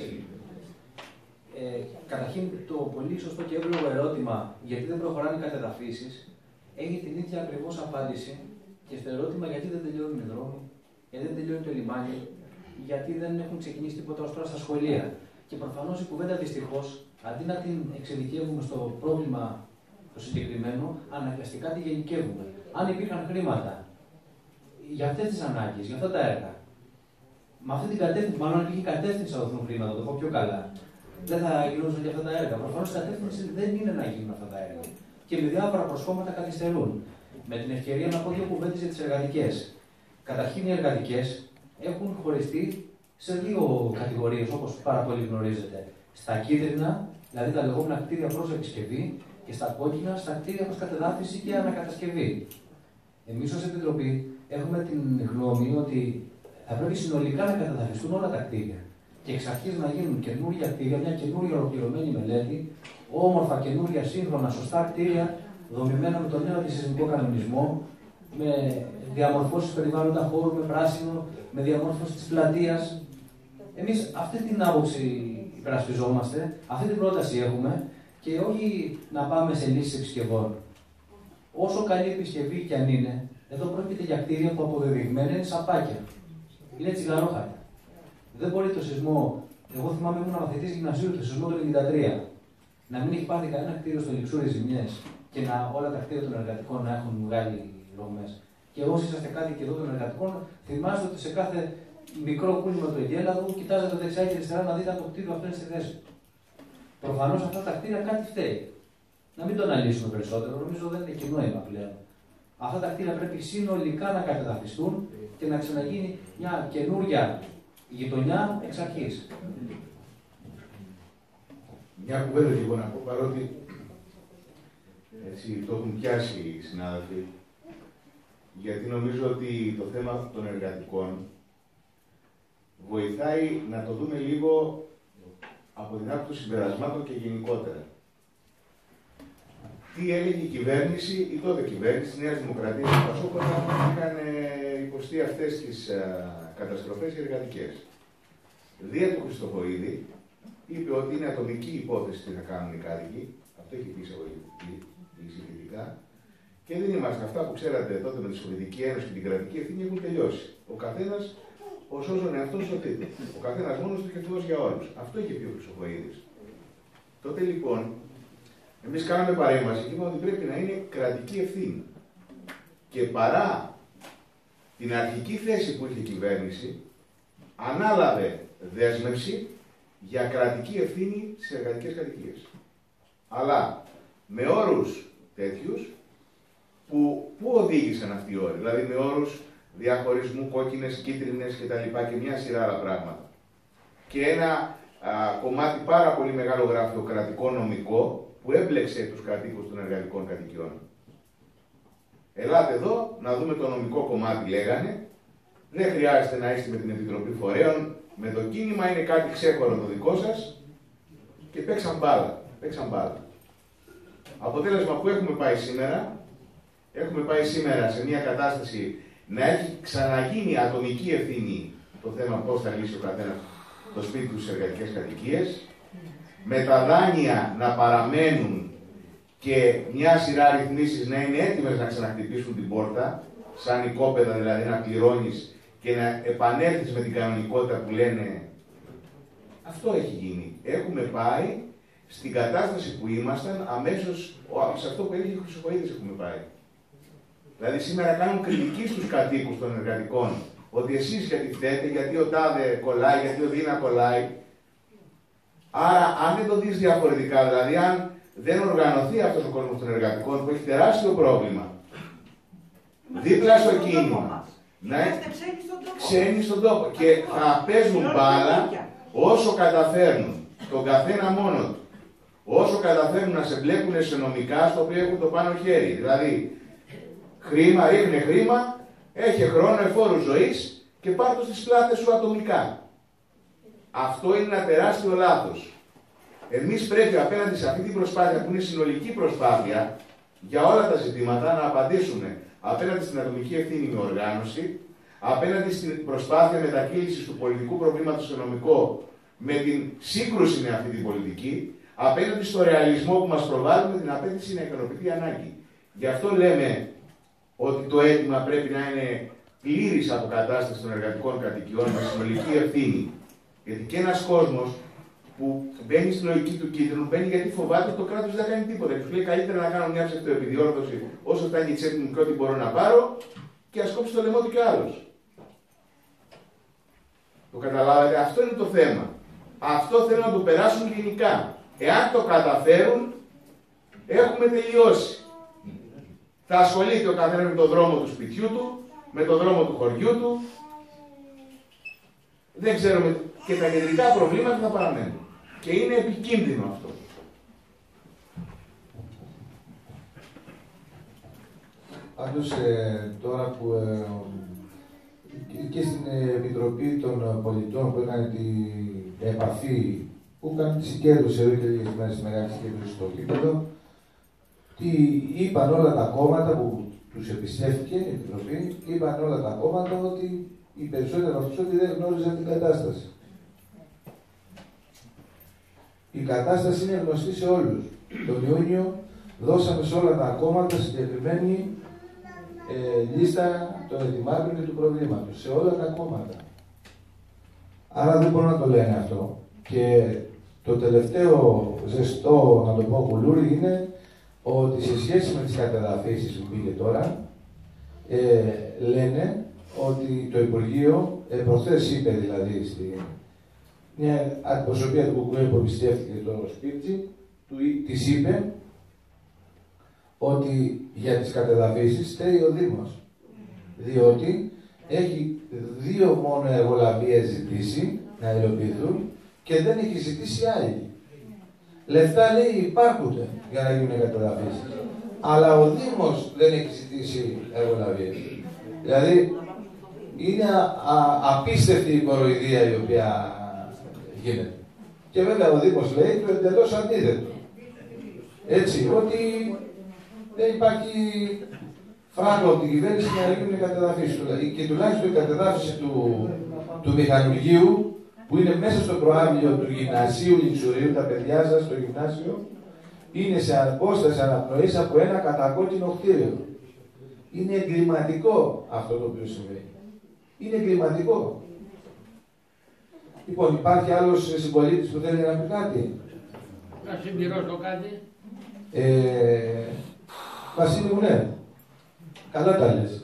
Speaker 1: Ε, καταρχήν, το πολύ σωστό και εύλογο ερώτημα γιατί δεν προχωράνε οι κατεδαφίσεις έχει την ίδια ακριβώς απάντηση και στο ερώτημα γιατί δεν τελειώνουν οι δρόμοι, γιατί δεν τελειώνει το λιμάνι, γιατί δεν έχουν ξεκινήσει τίποτα ως τώρα στα σχολεία. Και προφανώς η κουβέντα δυστυχώς, αντί να την εξειδικεύουμε στο πρόβλημα το συγκεκριμένο, αναγκαστικά τη γενικεύουμε. Αν υπήρχαν χρήματα για αυτές τις ανάγκες, για αυτά τα έργα, με αυτή την κατεύθυνση, μάλλον αν υπήρχε κατεύθυνση να δοθούν χρήματα, το πω πιο καλά, δεν θα γινόντουσαν για αυτά τα έργα. Προφανώς η κατεύθυνση δεν είναι να γίνουν αυτά τα έργα. Και με διάφορα προσχώματα καθυστερούν. Με την ευκαιρία να πω δύο κουβέντες για τις εργατικές. Καταρχήν, οι εργατικές έχουν χωριστεί σε δύο κατηγορίες, όπως πάρα πολύ γνωρίζετε. Στα κίτρινα, δηλαδή τα λεγόμενα κτίρια προς επισκευή, και στα κόκκινα, στα κτίρια προς κατεδάφιση και ανακατασκευή. Εμείς ως Επιτροπή έχουμε την γνώμη ότι θα πρέπει συνολικά να κατεδαφιστούν όλα τα κτίρια. Και εξ αρχής να γίνουν καινούργια κτίρια, μια καινούργια ολοκληρωμένη μελέτη, όμορφα καινούργια σύγχρονα σωστά κτίρια, δομημένα με τον νέο αντισυσμικό κανονισμό, με διαμορφώσεις περιβάλλοντα χώρου, με πράσινο, με διαμόρφωση της πλατείας. Εμείς αυτή την άποψη υπερασπιζόμαστε, αυτή την πρόταση έχουμε και όχι να πάμε σε λύσεις επισκευών. Όσο καλή επισκευή κι αν είναι, εδώ πρόκειται για κτίρια που αποδεδειγμένα είναι σαπάκια. Είναι τσιγαρόχαρτα. Δεν μπορεί το σεισμό, εγώ θυμάμαι ήμουν μαθητής γυμνασίου, το σεισμό του ενενήντα τρία, να μην έχει πάθει κανένα κτίριο στο Λιξούρι ζημιές και να, όλα τα κτίρια των εργατικών να έχουν βγάλει ρογμές. Και όσοι είσαστε κάτοικοι εδώ των εργατικών, θυμάστε ότι σε κάθε μικρό κούλημα του εγκέλαδου κοιτάζετε δεξιά και αριστερά να δείτε αν το κτίριο αυτό είναι στη θέση. Προφανώς αυτά τα κτίρια κάτι φταίει. Να μην το αναλύσουμε περισσότερο, νομίζω δεν είναι κοινό νόημα πλέον. Αυτά τα κτίρια πρέπει συνολικά να κατεδαφιστούν και να ξαναγίνει μια καινούρια γειτονιά εξ αρχής.
Speaker 2: Μια κουβέντα λίγο να πω, παρότι έτσι, το έχουν πιάσει οι συνάδελφοι, γιατί νομίζω ότι το θέμα των εργατικών βοηθάει να το δούμε λίγο από την άποψη των συμπερασμάτων και γενικότερα. Τι έλεγε η κυβέρνηση, η τότε κυβέρνηση της Νέας Δημοκρατίας του Πασόκ όταν είχαν υποστεί αυτές τις α, καταστροφές εργατικές. Δια του Χριστοχοΐδη είπε ότι είναι ατομική υπόθεση τι θα κάνουν οι κάτοικοι, αυτό έχει πει εισηγητικά, και δεν είμαστε αυτά που ξέρατε τότε με τη Σοβιετική Ένωση και την κρατική ευθύνη έχουν τελειώσει. Ο καθένας ως όσον εαυτός σωτείται. Ο καθένας μόνος του και Θεός για όλους. Αυτό είχε πει ο Χριστοχοΐδης. Τότε λοιπόν, εμείς κάναμε παρέμβαση και είπαμε ότι πρέπει να είναι κρατική ευθύνη. Και παρά την αρχική θέση που είχε η κυβέρνηση, ανάλαβε δέσμευση για κρατική ευθύνη στις εργατικές κατοικίες. Αλλά με όρους τέτοιους που, που οδήγησαν αυτοί οι όροι, δηλαδή με όρους διαχωρισμού κόκκινες, κίτρινες κτλ. Και μια σειρά άλλα πράγματα. Και ένα α, κομμάτι πάρα πολύ μεγάλο γραφειοκρατικό νομικό που έμπλεξε τους κατοίκους των εργατικών κατοικιών. Ελάτε εδώ να δούμε το νομικό κομμάτι, λέγανε. Δεν χρειάζεται να είστε με την Επιτροπή Φορέων. Με το κίνημα είναι κάτι ξέχωρο το δικό σας. και παίξαν μπάλα. Παίξαν μπάλα. Αποτέλεσμα που έχουμε πάει σήμερα, έχουμε πάει σήμερα σε μια κατάσταση να έχει ξαναγίνει ατομική ευθύνη το θέμα πώς θα λύσει ο καθένας το σπίτι του στις εργατικές κατοικίες, με τα δάνεια να παραμένουν και μια σειρά ρυθμίσεις να είναι έτοιμες να ξαναχτυπήσουν την πόρτα, σαν οικόπεδα δηλαδή να πληρώνεις και να επανέλθεις με την κανονικότητα που λένε. Αυτό έχει γίνει. Έχουμε πάει στην κατάσταση που ήμασταν αμέσως, σε αυτό που έλεγε ο Χρυσοχοΐδης έχουμε πάει. Δηλαδή σήμερα κάνουν κριτική στους κατοίκους των εργατικών, ότι εσείς γιατί φταίτε, γιατί ο τάδε κολλάει, γιατί ο δίνα κολλάει. Άρα αν δεν το δεις διαφορετικά, δηλαδή αν δεν οργανωθεί αυτός ο κόσμος των εργατικών που έχει τεράστιο πρόβλημα, δίπλα στο κίνημα, να ξένοι στον τόπο και θα παίζουν μπάλα όσο καταφέρνουν, τον καθένα μόνο του, όσο καταφέρνουν να σε μπλέκουν σε νομικά στο οποίο έχουν το πάνω χέρι. Δηλαδή, χρήμα, ρίχνε χρήμα, έχει χρόνο εφόρου ζωής και πάρ' το στις πλάτες σου ατομικά. Αυτό είναι ένα τεράστιο λάθος. Εμείς πρέπει απέναντι σε αυτή την προσπάθεια που είναι συνολική προσπάθεια για όλα τα ζητήματα να απαντήσουμε απέναντι στην ατομική ευθύνη με οργάνωση, απέναντι στην προσπάθεια μετακύλησης του πολιτικού προβλήματος στο νομικό με την σύγκρουση με αυτή την πολιτική, απέναντι στο ρεαλισμό που μας προβάλλει με την απέτηση να ικανοποιηθεί η ανάγκη. Γι' αυτό λέμε ότι το αίτημα πρέπει να είναι πλήρης αποκατάσταση των εργατικών κατοικιών με συνολική ευθύνη. Γιατί και ένας κόσμος που μπαίνει στη λογική του κίτρινου μπαίνει γιατί φοβάται ότι το κράτος δεν θα κάνει τίποτα. Και του λέει καλύτερα να κάνω μια ψευτοεπιδιόρθωση όσο φτάνει η τσέπη μου και ό,τι μπορώ να πάρω και ας κόψει το λαιμό του κι άλλος. Το καταλάβατε, αυτό είναι το θέμα. Αυτό θέλω να το περάσουν γενικά. Εάν το καταφέρουν, έχουμε τελειώσει. Θα ασχολείται ο καθένας με τον δρόμο του σπιτιού του, με τον δρόμο του χωριού του. Δεν ξέρουμε και τα κεντρικά προβλήματα θα παραμένουν. Και είναι επικίνδυνο αυτό.
Speaker 3: Πάντως ε, τώρα που ε, και στην Επιτροπή των Πολιτών που έκανε την επαφή, που έκανε τη συγκέντρωση εδώ και λίγες μέρες τη μεγάλη συγκέντρωση στο κήπεδο, τι είπαν όλα τα κόμματα που τους εμπιστεύτηκε η Επιτροπή, είπαν όλα τα κόμματα ότι οι περισσότεροι από αυτούς ότι δεν γνώριζαν την κατάσταση. Η κατάσταση είναι γνωστή σε όλους. Τον Ιούνιο δώσαμε σε όλα τα κόμματα συγκεκριμένη ε, λίστα των ετοιμάτων και του προβλήματος. Σε όλα τα κόμματα. Άρα δεν μπορώ να το λένε αυτό. Και το τελευταίο ζεστό, να το πω κουλούρι, είναι ότι σε σχέση με τις κατεδαφίσεις που πήγε τώρα, ε, λένε ότι το Υπουργείο, ε, προχθές είπε δηλαδή στη μια αντιπροσωπεία του Κουκουέ που εμπιστεύτηκε το σπίτι, του, της είπε ότι για τις κατεδαφίσεις φταίει ο Δήμος. Διότι έχει δύο μόνο εργολαβίες ζητήσει να υλοποιηθούν και δεν έχει ζητήσει άλλη. Λεφτά λέει υπάρχουν για να γίνουν κατεδαφίσεις. Αλλά ο Δήμος δεν έχει ζητήσει εργολαβίες. Δηλαδή είναι α, α, απίστευτη η κοροϊδία η οποία γίνεται. Και βέβαια ο Δήμος λέει το εντελώς αντίθετο. Έτσι, ότι δεν υπάρχει φράγκο από την κυβέρνηση να γίνουν κατεδαφίσεις. Και τουλάχιστον η κατεδάφιση του, του μηχανουργείου που είναι μέσα στο προάβλιο του γυμνασίου Λιξουρίου, τα παιδιά σας στο γυμνάσιο, είναι σε απόσταση αναπνοής από ένα κατακόκκινο κτίριο. Είναι εγκληματικό αυτό το οποίο συμβαίνει. Είναι εγκληματικό. Λοιπόν, υπάρχει άλλος συμπολίτης που θέλει να πει κάτι.
Speaker 9: Να συμπληρώσω κάτι.
Speaker 3: Ε, Βασίλη μου, ναι. Καλά τα λες.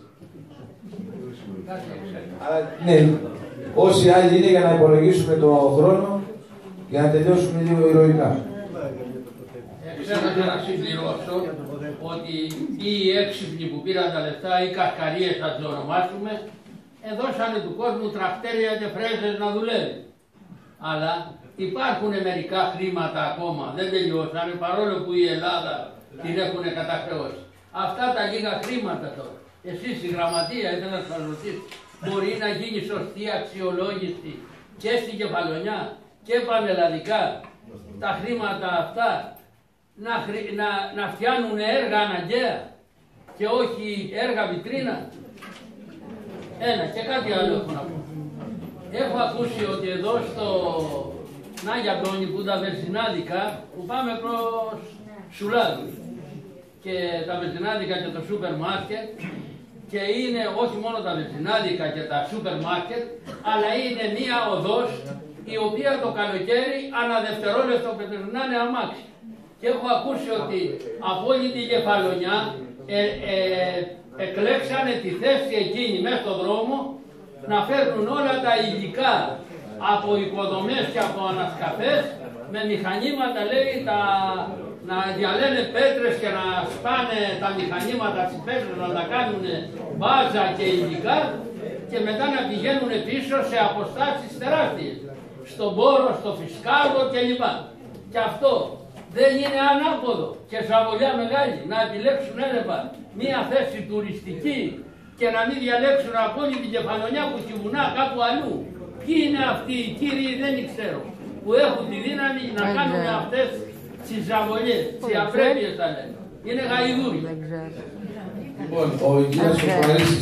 Speaker 3: Αλλά, ναι, όσοι άλλοι είναι για να υπολογίσουμε το χρόνο, για να τελειώσουμε λίγο ηρωικά.
Speaker 9: Ξέχασα να συμπληρώσω ότι οι έξυπνοι που πήραν τα λεφτά, οι κασκαρίες θα τις ονομάσουμε, έδωσανε του κόσμου τρακτέρια και φρέζες να δουλεύει. Αλλά υπάρχουν μερικά χρήματα ακόμα, δεν τελειώσανε, παρόλο που η Ελλάδα την έχουν καταχρεώσει. Αυτά τα λίγα χρήματα τώρα, εσείς η γραμματεία, ήθελα να σας ρωτήσω, μπορεί να γίνει σωστή αξιολόγηση και στην Κεφαλονιά και πανελλαδικά τα χρήματα αυτά να, χρη... να, να φτιάνουν έργα αναγκαία και όχι έργα βιτρίνα. Ένα και κάτι άλλο έχω να πω. Έχω ακούσει ότι εδώ στο Νάγια Μπρόνη που τα βερσινάδικα που πάμε προς Σουλάδου και τα βερσινάδικα και το σούπερ μάρκετ και είναι όχι μόνο τα βερσινάδικα και τα σούπερ μάρκετ αλλά είναι μία οδός η οποία το καλοκαίρι ανά δευτερόλεπτο περνάνε αμάξι. Και έχω ακούσει ότι από όλη τη Κεφαλονιά ε, ε, εκλέξανε τη θέση εκείνη μέσα στον δρόμο να φέρνουν όλα τα υλικά από οικοδομές και από ανασκαφές με μηχανήματα, λέει, τα, να διαλένε πέτρες και να σπάνε τα μηχανήματα στις πέτρες, να τα κάνουν μπάζα και υλικά και μετά να πηγαίνουν πίσω σε αποστάσεις τεράστιες, στον Πόρο, στο Φυσκάλο κλπ. Και αυτό δεν είναι ανάποδο και ζαβολιά μεγάλη να επιλέξουν έλεγα μία θέση τουριστική και να μην διαλέξουν από όλη την Κεφαλονιά που έχει βουνά κάπου αλλού. Ποιοι είναι αυτοί οι κύριοι, δεν ξέρω, που έχουν τη δύναμη να κάνουν αυτές τις ζαβολιές, τις απρέπειες τα λένε. Είναι γαϊδούροι.
Speaker 3: Λοιπόν, ο Υγείας ο Παρίσης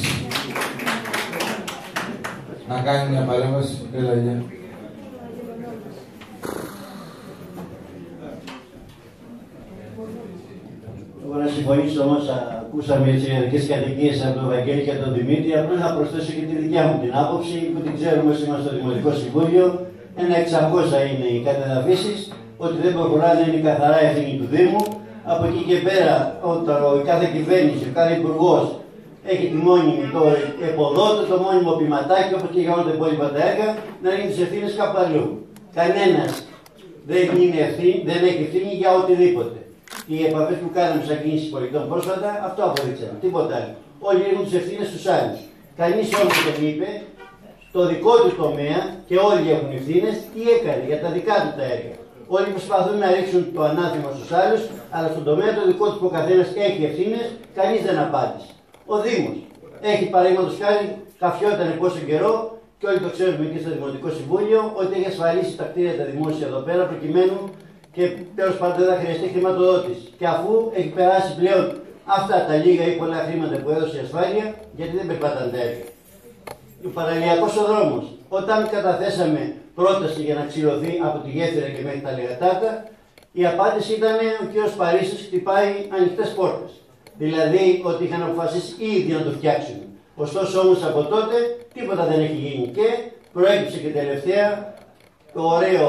Speaker 3: να κάνει μια παρέμβαση. Έλα, Υγεία.
Speaker 10: Εγώ να συμφωνήσω όμως, ακούσαμε τις ιδιωτικές κατοικίες από τον Βαγγέλη και τον Δημήτρη, απλώς να προσθέσω και τη δικιά μου την άποψη, που την ξέρουμε όσοι είμαστε στο Δημοτικό Συμβούλιο. Ένα εξακόσια είναι οι κατεδαφίσεις, ότι δεν προχωράνε είναι καθαρά ευθύνη του Δήμου. Από εκεί και πέρα, όταν κάθε κυβέρνηση, ο κάθε υπουργός έχει τη μόνιμη, το εποδότο, το μόνιμο ποιηματάκι, όπως και για όλα τα υπόλοιπα τα έργα, να είναι τις ευθύνες κάπου αλλού. Κανένας δεν, είναι ευθύνη, δεν έχει ευθύνη για οτιδήποτε. Οι επαφές που κάναμε σαν κίνηση πολιτών πρόσφατα, αυτό αποδείξαμε. Τίποτα άλλο. Όλοι ρίχνουν τις ευθύνες στους άλλους. Κανείς όμως δεν είπε στο δικό του τομέα και όλοι έχουν ευθύνες τι έκανε για τα δικά του τα έργα. Όλοι προσπαθούν να ρίξουν το ανάθεμα στους άλλους, αλλά στον τομέα το δικό του που ο καθένας έχει ευθύνες, κανείς δεν απάντησε. Ο Δήμος έχει παραδείγματος χάρη καφιόταν πόσο καιρό και όλοι το ξέρουμε και στο Δημοτικό Συμβούλιο ότι έχει ασφαλίσει τα κτίρια τα δημόσια εδώ πέρα προκειμένου και τέλος πάντων δεν θα χρειαστεί χρηματοδότηση. Και αφού έχει περάσει πλέον αυτά τα λίγα ή πολλά χρήματα που έδωσε η ασφάλεια, γιατί δεν περπατάνε τα έργα. Ο παραλιακός ο δρόμος. Όταν καταθέσαμε πρόταση για να ξυλωθεί από τη γέφυρα και μέχρι τα Λεγατάτα, η απάντηση ήταν ο κ. Παρίσης χτυπάει ανοιχτές πόρτες. Δηλαδή ότι είχαν αποφασίσει ήδη να το φτιάξουν. Ωστόσο όμως από τότε τίποτα δεν έχει γίνει και προέκυψε και τελευταία το ωραίο.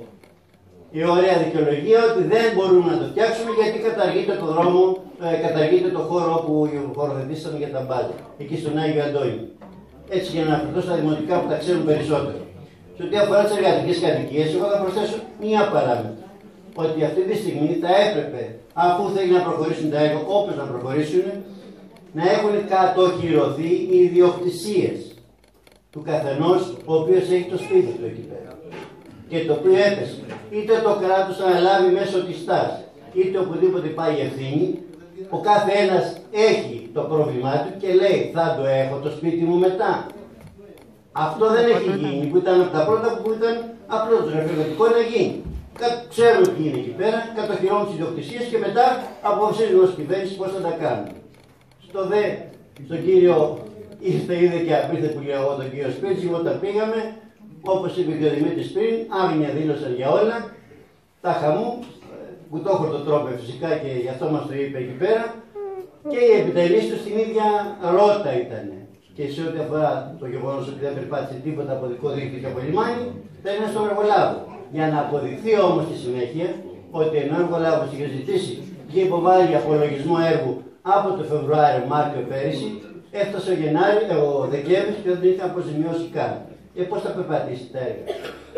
Speaker 10: Η ωραία δικαιολογία ότι δεν μπορούμε να το φτιάξουμε γιατί καταργείται το δρόμο, ε, καταργείται το χώρο όπου χωροθετήσαμε για τα μπάλια, εκεί στον Άγιο Αντώνιο. Έτσι για να αναφερθώ στα δημοτικά που τα ξέρουν περισσότερο. Σε ό,τι αφορά τις εργατικές κατοικίες, εγώ θα προσθέσω μία παράμετρο. Ότι αυτή τη στιγμή θα έπρεπε, αφού θέλει να προχωρήσουν τα έργα όπως να προχωρήσουν, να έχουν κατοχυρωθεί οι ιδιοκτησίες του καθενός ο οποίος έχει το σπίτι του εκεί πέρα. Και το οποίο έπεσε. Είτε το κράτος αναλάβει μέσω της ΤΑΣ, είτε οπουδήποτε πάει η ευθύνη, ο κάθε ένας έχει το πρόβλημά του και λέει θα το έχω το σπίτι μου μετά. Αυτό δεν έχει γίνει, που ήταν από τα πρώτα που ήταν απλώς το γραφειοκρατικό να γίνει. Ξέρουμε τι είναι εκεί πέρα, κατοχυρώνουν τις ιδιοκτησίες και μετά αποφασίζουν ως κυβέρνηση πώς θα τα κάνουν. Στο δε, στον κύριο, ήρθε είδε και απήρθε που λέω εγώ τον κύριο Σπίτσι, όταν πήγαμε, όπως είπε και ο Δημήτρης πριν, άγνοια δήλωσαν για όλα, τα χαμού, που το έχω τον τρόπο φυσικά και γι' αυτό μας το είπε εκεί πέρα, και οι επιτελείς του στην ίδια ρότα ήταν. Και σε ό,τι αφορά το γεγονός ότι δεν περπάτησε τίποτα από δικό δίκτυο και από λιμάνι, θα είναι στον εργολάβο. Για να αποδειχθεί όμως στη συνέχεια ότι ενώ ο εργολάβος είχε ζητήσει και υποβάλει απολογισμό έργου από το Φεβρουάριο, Μάρτιο πέρυσι, έφτασε ο Γενάρη, ο Δεκέμβρης και δεν είχε αποζημιώσει καν. Και πώς θα περπατήσει τα έργα.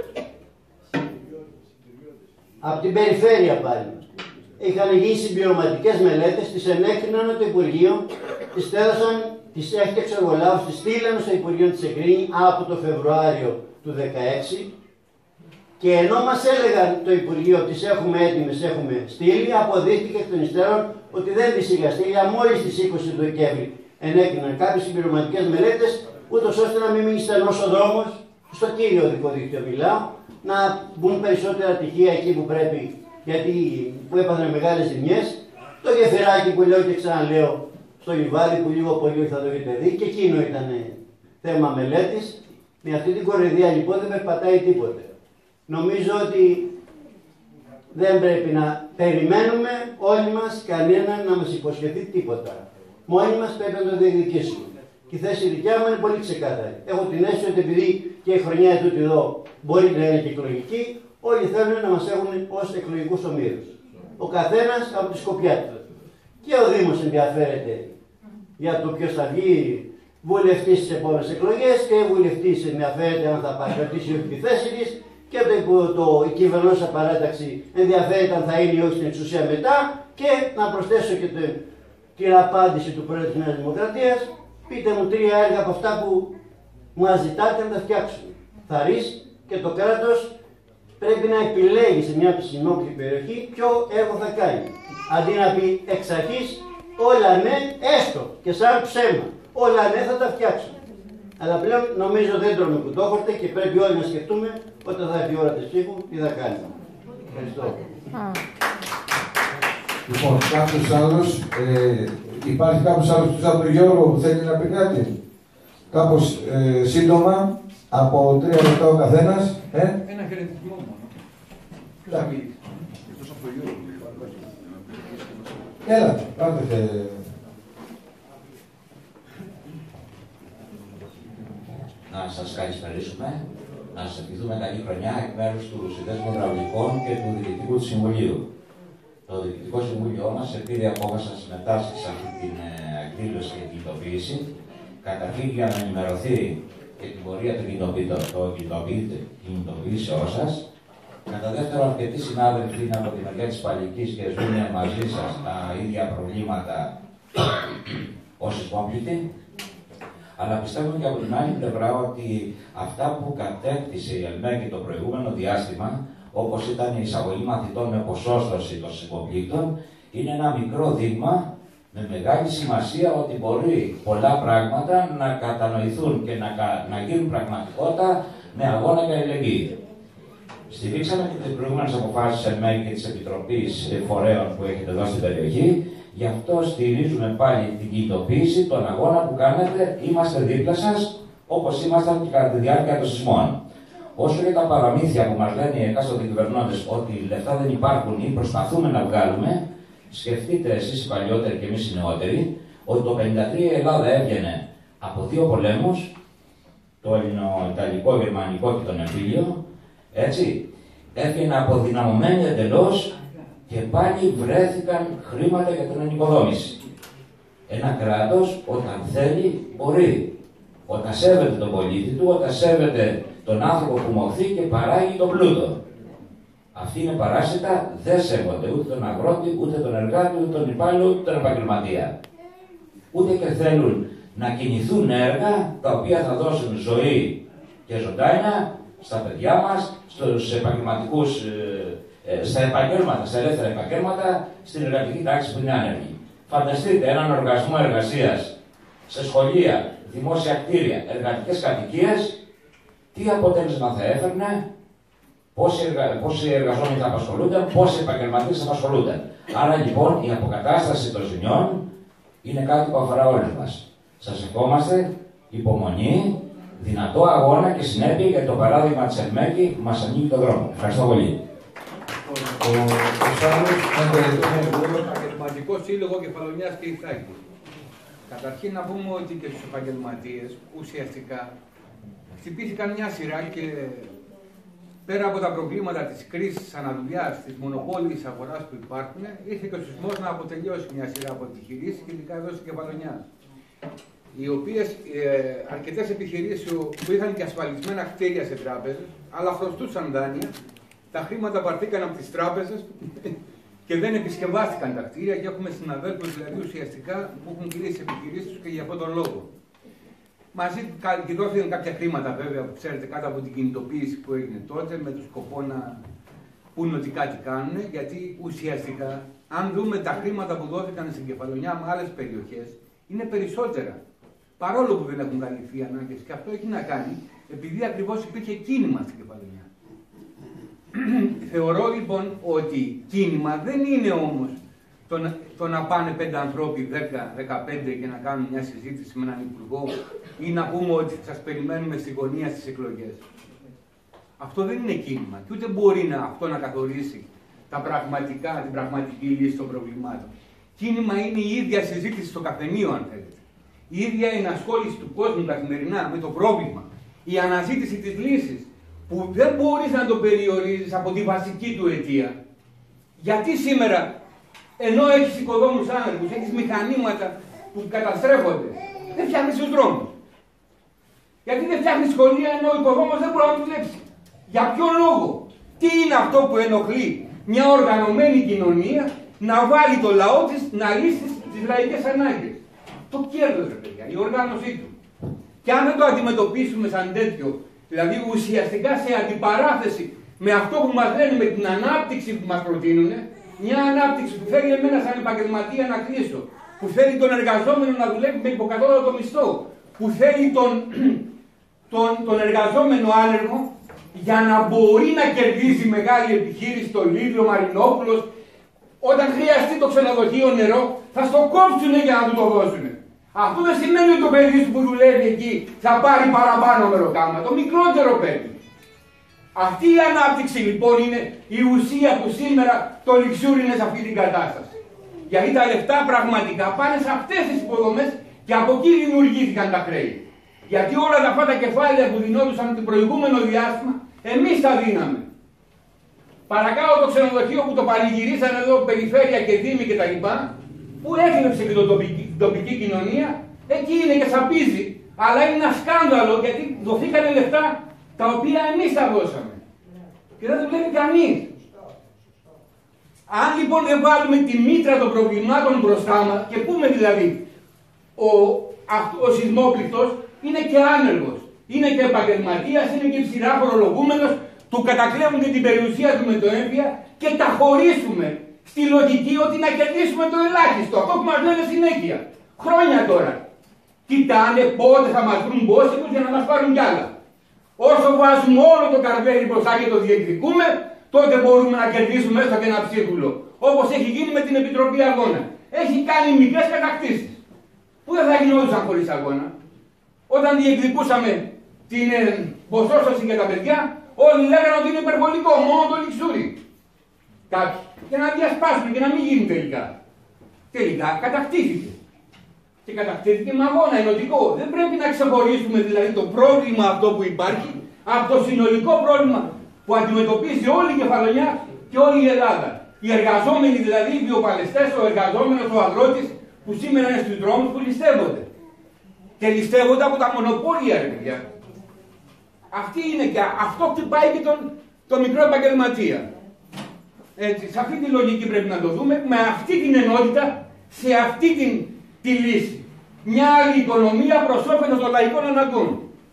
Speaker 10: Από την περιφέρεια πάλι. Είχαν γίνει συμπληρωματικές μελέτες, τις ενέκριναν το Υπουργείο, τις έδωσαν, τις έφτιαξε ο εργολάβος, τις στείλαν στο Υπουργείο της εγκρίνει από το Φεβρουάριο του δύο χιλιάδες δεκαέξι και ενώ μας έλεγαν το Υπουργείο ότι τις έχουμε έτοιμες, έχουμε στείλει, αποδείχτηκε εκ των υστέρων ότι δεν τις είχα στείλει, μόλις τις είκοσι του Δεκέμβρη ενέκριναν κάποιες συμπληρωματικές μελέτες, ούτως ώστε να μην μείνει στενός ο δρόμος, στο κύριο οδικό δίκτυο μιλάω, να μπουν περισσότερα τυχεία εκεί που πρέπει, γιατί που έπαθαν μεγάλες ζημιές. Το γεφυράκι που λέω και ξαναλέω στο Λιβάδι, που λίγο πολύ θα το έχετε δει, και εκείνο ήταν θέμα μελέτης. Με αυτή την κοροϊδία λοιπόν δεν περπατάει τίποτε. Νομίζω ότι δεν πρέπει να περιμένουμε όλοι μας κανέναν να μας υποσχεθεί τίποτα. Μόνοι μας πρέπει να το διεκδικήσουμε. Και η θέση δικιά μου είναι πολύ ξεκάθαρη. Έχω την αίσθηση ότι επειδή και η χρονιά ετούτη εδώ μπορεί να είναι και εκλογική, όλοι θέλουν να μας έχουν ως εκλογικούς ομήρους. Ο καθένας από τη σκοπιά του. Και ο Δήμος ενδιαφέρεται για το ποιος θα βγει βουλευτής στις επόμενες εκλογές, και η βουλευτής ενδιαφέρεται αν θα παρακρατήσει όχι τη θέση της, και το, το, η κυβερνώσα παράταξη ενδιαφέρεται αν θα είναι ή όχι στην εξουσία μετά. Και να προσθέσω και το, την απάντηση του Πρόεδρου της Νέας Δημοκρατίας. Πείτε μου τρία έργα από αυτά που μας ζητάτε να τα φτιάξουμε. Θαρρείς και το κράτος πρέπει να επιλέγει σε μια συνόψη περιοχή ποιο έργο θα κάνει. Αντί να πει εξ αρχής όλα ναι, έστω και σαν ψέμα. Όλα ναι θα τα φτιάξουμε. Αλλά πλέον νομίζω δεν τρώμε κουτόχορτα και πρέπει όλοι να σκεφτούμε όταν θα έρθει η ώρα της ψήφου τι θα κάνουμε. Ευχαριστώ.
Speaker 3: Λοιπόν, κάποιος άλλος, ε, υπάρχει κάποιος άλλος του σαν τον Γιώργο που θέλει να πει κάτι. Κάπως ε, σύντομα, από τρία λεπτά ο καθένας. Ε?
Speaker 5: Ένα χαιρετισμό μόνο. Ποιος θα μιλήσει. Εκτός από τον Γιώργο.
Speaker 3: Έλα, πάρτε.
Speaker 11: Να σας καλησπερίσουμε, να σας ευχηθούμε καλή χρονιά εκ μέρους του Συνδέσμου Υδραυλικών και του Διοικητικού του Συμβουλίου. Το Διοικητικό Συμβούλιο μας πήρε απόφαση να συμμετάσχει σε αυτή την εκδήλωση και την κινητοποίηση. Καταρχήν για να ενημερωθεί και την πορεία του κινητοποιήσεώ σας. Κατά δεύτερον, αρκετοί συνάδελφοι είναι από τη μεριά της Παλικής και ζουν μαζί σας τα ίδια προβλήματα όσοι κόμπλητοι. Αλλά πιστεύουμε και από την άλλη πλευρά ότι αυτά που κατέκτησε η ΕΛΜΕΚ το προηγούμενο διάστημα, όπως ήταν η εισαγωγή μαθητών με ποσόστοση των συμποπλήκτων, είναι ένα μικρό δείγμα με μεγάλη σημασία ότι μπορεί πολλά πράγματα να κατανοηθούν και να, να γίνουν πραγματικότητα με αγώνα και αλληλεγγύη. Στηρίξαμε και τις προηγούμενες αποφάσεις της ΕΛΜΕΚ και της Επιτροπής Φορέων που έχετε εδώ στην περιοχή. Γι' αυτό στηρίζουμε πάλι την κινητοποίηση, τον αγώνα που κάνετε. Είμαστε δίπλα σας, όπως ήμασταν και κατά τη διάρκεια των σεισμών. Όσο για τα παραμύθια που μας λένε οι εκάστοτε κυβερνώντες ότι λεφτά δεν υπάρχουν ή προσπαθούμε να βγάλουμε, σκεφτείτε εσείς οι παλιότεροι και εμείς οι νεότεροι, ότι το χίλια εννιακόσια πενήντα τρία η Ελλάδα έβγαινε από δύο πολέμους, το ελληνο-ιταλικό, γερμανικό και τον εμφύλιο, έτσι, έβγαινε αποδυναμωμένη εντελώς. Και πάλι βρέθηκαν χρήματα για την ανοικοδόμηση. Ένα κράτος όταν θέλει μπορεί. Όταν σέβεται τον πολίτη του, όταν σέβεται τον άνθρωπο που μοχθεί και παράγει τον πλούτο. Αυτοί είναι παράσιτα, δεν σέβονται ούτε τον αγρότη, ούτε τον εργάτη, ούτε τον υπάλληλο, ούτε τον επαγγελματία. Ούτε και θέλουν να κινηθούν έργα τα οποία θα δώσουν ζωή και ζωντάνια στα παιδιά μας, στους επαγγελματικούς, στα επαγγέλματα, στα ελεύθερα επαγγέλματα, στην εργατική τάξη που είναι άνεργη. Φανταστείτε έναν οργανισμό εργασίας σε σχολεία, δημόσια κτίρια, εργατικές κατοικίες, τι αποτέλεσμα θα έφερνε, πόσοι, εργα... πόσοι εργαζόμενοι θα απασχολούνται, πόσοι επαγγελματίες θα απασχολούνται. Άρα λοιπόν η αποκατάσταση των ζημιών είναι κάτι που αφορά όλους μας. Σας ευχόμαστε υπομονή, δυνατό αγώνα και συνέπεια για το παράδειγμα της ΕΛΜΕΚ που μας ανοίγει τον δρόμο. Ευχαριστώ πολύ.
Speaker 5: Επαγγελματικό Σύλλογο Κεφαλονιάς και Ιθάκη. Καταρχήν να πούμε ότι και στους επαγγελματίες ουσιαστικά χτυπήθηκαν μια σειρά και πέρα από τα προβλήματα της κρίσης αναδουλειάς, της μονοπόλης αγοράς που υπάρχουν, ήρθε και ο σεισμός να αποτελειώσει μια σειρά από επιχειρήσεις, ειδικά εδώ στην Κεφαλονιά. Οι οποίες ε, αρκετές επιχειρήσεις που είχαν και ασφαλισμένα κτίρια σε τράπεζες, αλλά χρωστούσαν δάνεια. Τα χρήματα πάρθηκαν από τις τράπεζες και δεν επισκευάστηκαν τα κτίρια και έχουμε συναδέλφους δηλαδή ουσιαστικά που έχουν κλείσει επιχειρήσεις τους και για αυτόν τον λόγο. Μαζί δόθηκαν κάποια χρήματα βέβαια που ξέρετε κάτω από την κινητοποίηση που έγινε τότε με το σκοπό να πούνε ότι κάτι κάνουν, γιατί ουσιαστικά αν δούμε τα χρήματα που δόθηκαν στην Κεφαλονιά με άλλες περιοχές είναι περισσότερα. Παρόλο που δεν έχουν καλυφθεί ανάγκες, και αυτό έχει να κάνει επειδή ακριβώς υπήρχε κίνημα στην Κεφαλονιά. θεωρώ λοιπόν ότι κίνημα δεν είναι όμως το να, το να πάνε πέντε ανθρώποι, δέκα, δεκαπέντε και να κάνουν μια συζήτηση με έναν υπουργό ή να πούμε ότι σας περιμένουμε στη γωνία στις εκλογές. Αυτό δεν είναι κίνημα και ούτε μπορεί να, αυτό να καθορίσει τα πραγματικά, την πραγματική λύση των προβλημάτων. Κίνημα είναι η ίδια συζήτηση στο καφενείο, αν θέλετε. Η ίδια ενασχόληση του κόσμου καθημερινά με το πρόβλημα. Η αναζήτηση της λύσης που δεν μπορείς να το περιορίζεις από τη βασική του αιτία. Γιατί σήμερα, ενώ έχεις οικοδόμους άνεργους, έχεις μηχανήματα που καταστρέφονται, δεν φτιάχνεις τους δρόμους. Γιατί δεν φτιάχνεις σχολεία ενώ ο οικοδόμος δεν μπορεί να δουλέψει. Για ποιον λόγο? Τι είναι αυτό που ενοχλεί μια οργανωμένη κοινωνία να βάλει το λαό της να λύσει τις λαϊκές ανάγκες? Το κέρδος, ρε παιδιά, η οργάνωσή του. Και αν δεν το αντιμετωπίσουμε σαν τέτοιο, δηλαδή ουσιαστικά σε αντιπαράθεση με αυτό που μας λένε, με την ανάπτυξη που μας προτείνουν, μια ανάπτυξη που θέλει εμένα σαν επαγγελματία να κλείσω, που θέλει τον εργαζόμενο να δουλεύει με υποκατώτατο μισθό, που θέλει τον, τον, τον εργαζόμενο άνεργο για να μπορεί να κερδίσει μεγάλη επιχείρηση, το Λίδιο, ο Μαρινόπουλος, όταν χρειαστεί το ξενοδοχείο νερό, θα στο κόψουν για να του το δώσουν. Αυτό δεν σημαίνει ότι το παιδί σου που δουλεύει εκεί θα πάρει παραπάνω μεροκάμα, το μικρότερο παιδί. Αυτή η ανάπτυξη λοιπόν είναι η ουσία που σήμερα το Λιξούρι είναι σε αυτή την κατάσταση. Γιατί τα λεφτά πραγματικά πάνε σε αυτές τις υποδομές και από εκεί δημιουργήθηκαν τα χρέη. Γιατί όλα αυτά τα κεφάλαια που δινόντουσαν το προηγούμενο διάστημα, εμείς τα δίναμε. Παρακάτω το ξενοδοχείο που το πανηγυρίσαν εδώ, περιφέρεια και δήμοι κτλ., που έκλεψε και το τοπική, την τοπική κοινωνία, εκεί είναι και σαπίζει. Αλλά είναι ένα σκάνδαλο γιατί δοθήκανε λεφτά τα οποία εμείς τα δώσαμε. Και δεν δουλεύει κανείς. Αν λοιπόν δεν βάλουμε τη μήτρα των προβλημάτων μπροστά μας και πούμε δηλαδή ο, ο σεισμόπληκτος είναι και άνεργος, είναι και επαγγελματίας, είναι και ψηλά φορολογούμενος, του κατακλέβουν και την περιουσία του με το έμφυα και τα χωρίσουμε στη λογική ότι να κερδίσουμε το ελάχιστο. Αυτό που μας λένε συνέχεια. Χρόνια τώρα. Κοιτάνε πότε θα μας βρουν μπόσικους για να μας πάρουν κι άλλα. Όσο βάζουμε όλο το καρβέλι μπροστά και το διεκδικούμε, τότε μπορούμε να κερδίσουμε έστω και ένα ψίχουλο. Όπως έχει γίνει με την Επιτροπή Αγώνα. Έχει κάνει μικρές κατακτήσεις. Που δεν θα γινόντουσαν χωρίς αγώνα. Όταν διεκδικούσαμε την ε, ποσόστοση για τα παιδιά, όλοι λέγανε ότι είναι υπερβολικό, μόνο το Λιξούρι. Κάποιοι. Για να διασπάσουν και να μην γίνει τελικά. Τελικά κατακτήθηκε. Και κατακτήθηκε με αγώνα ενωτικό. Δεν πρέπει να ξεχωρίσουμε δηλαδή το πρόβλημα αυτό που υπάρχει από το συνολικό πρόβλημα που αντιμετωπίζει όλη η Κεφαλονιά και όλη η Ελλάδα. Οι εργαζόμενοι δηλαδή, οι βιοπαλαιστές, ο εργαζόμενος, ο αγρότης που σήμερα είναι στους δρόμους που ληστεύονται. Και ληστεύονται από τα μονοπόλια, ρε παιδιά. Αυτή είναι και αυτό χτυπάει και τον, τον μικρό επαγγελματία. Έτσι, σε αυτή τη λογική πρέπει να το δούμε, με αυτή την ενότητα, σε αυτή την, τη λύση. Μια άλλη οικονομία προς όφελος των λαϊκών αναγκών.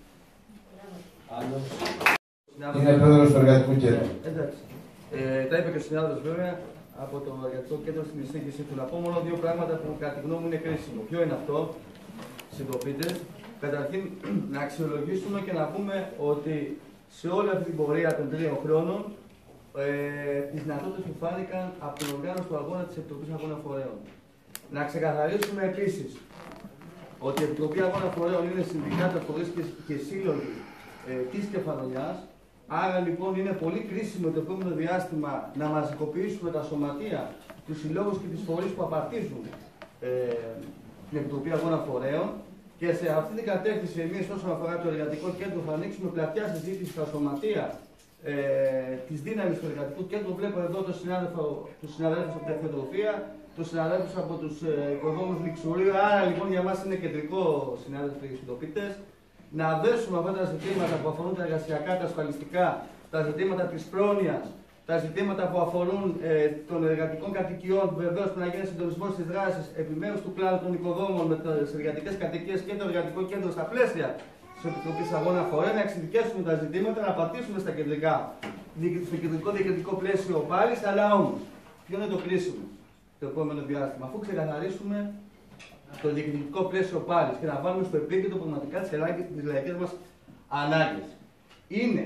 Speaker 3: Είναι πρόεδρος του Εργατικού Κέντρου.
Speaker 12: Εντάξει. Ε, τα είπε και ο συνάδελφος βέβαια από το Εργατικό Κέντρο στην εισήγησή του. Να πω μόνο δύο πράγματα που κατά τη γνώμη μου είναι κρίσιμο. Ποιο είναι αυτό, συντοπίτες? Καταρχήν, να αξιολογήσουμε και να πούμε ότι σε όλη αυτή την πορεία των τριών χρόνων ε, τις δυνατότητες που φάνηκαν από την οργάνωση του αγώνα της Επιτροπής Αγώνα Φορέων. Να ξεκαθαρίσουμε επίσης ότι η Επιτροπή Αγώνα Φορέων είναι συνδικάτα, φορείς και, και σύλλογοι ε, της Κεφαλονιάς. Άρα λοιπόν είναι πολύ κρίσιμο το επόμενο διάστημα να μαζικοποιήσουμε τα σωματεία, τους συλλόγους και τις φορείς που απαρτίζουν ε, την Επιτροπή Αγώνα Φορέων. Και σε αυτή την κατεύθυνση, εμείς όσον αφορά το Εργατικό Κέντρο, θα ανοίξουμε πλατιά συζήτηση στα σωματεία ε, της δύναμης του Εργατικού Κέντρου. Βλέπω εδώ τον συνάδελφο, τους συναδέλφους από την Ευθεοτροφία, τους συναδέλφους από τους ε, οικοδόμους Λιξουρίου. Άρα λοιπόν για μας είναι κεντρικό, συνάδελφοι και συντοπίτες, να δέσουμε αυτά τα ζητήματα που αφορούν τα εργασιακά, τα ασφαλιστικά, τα ζητήματα της πρόνοιας, τα ζητήματα που αφορούν ε, των εργατικών κατοικιών, βεβαίως πρέπει να γίνει συντονισμός της δράσης επιμέρους του κλάδου των οικοδόμων με τις εργατικές κατοικίες και το εργατικό κέντρο στα πλαίσια της Επιτροπής Αγώνα Φορέων, να εξειδικεύσουμε τα ζητήματα, να πατήσουμε στα κεντρικά, στο κεντρικό διακριτικό πλαίσιο πάλι, αλλά όμως, ποιο είναι το κρίσιμο το επόμενο διάστημα, αφού ξεκαθαρίσουμε το διεκδικητικό πλαίσιο πάλι και να βάλουμε στο επίκεντρο πραγματικά τις λαϊκές μας ανάγκες. Είναι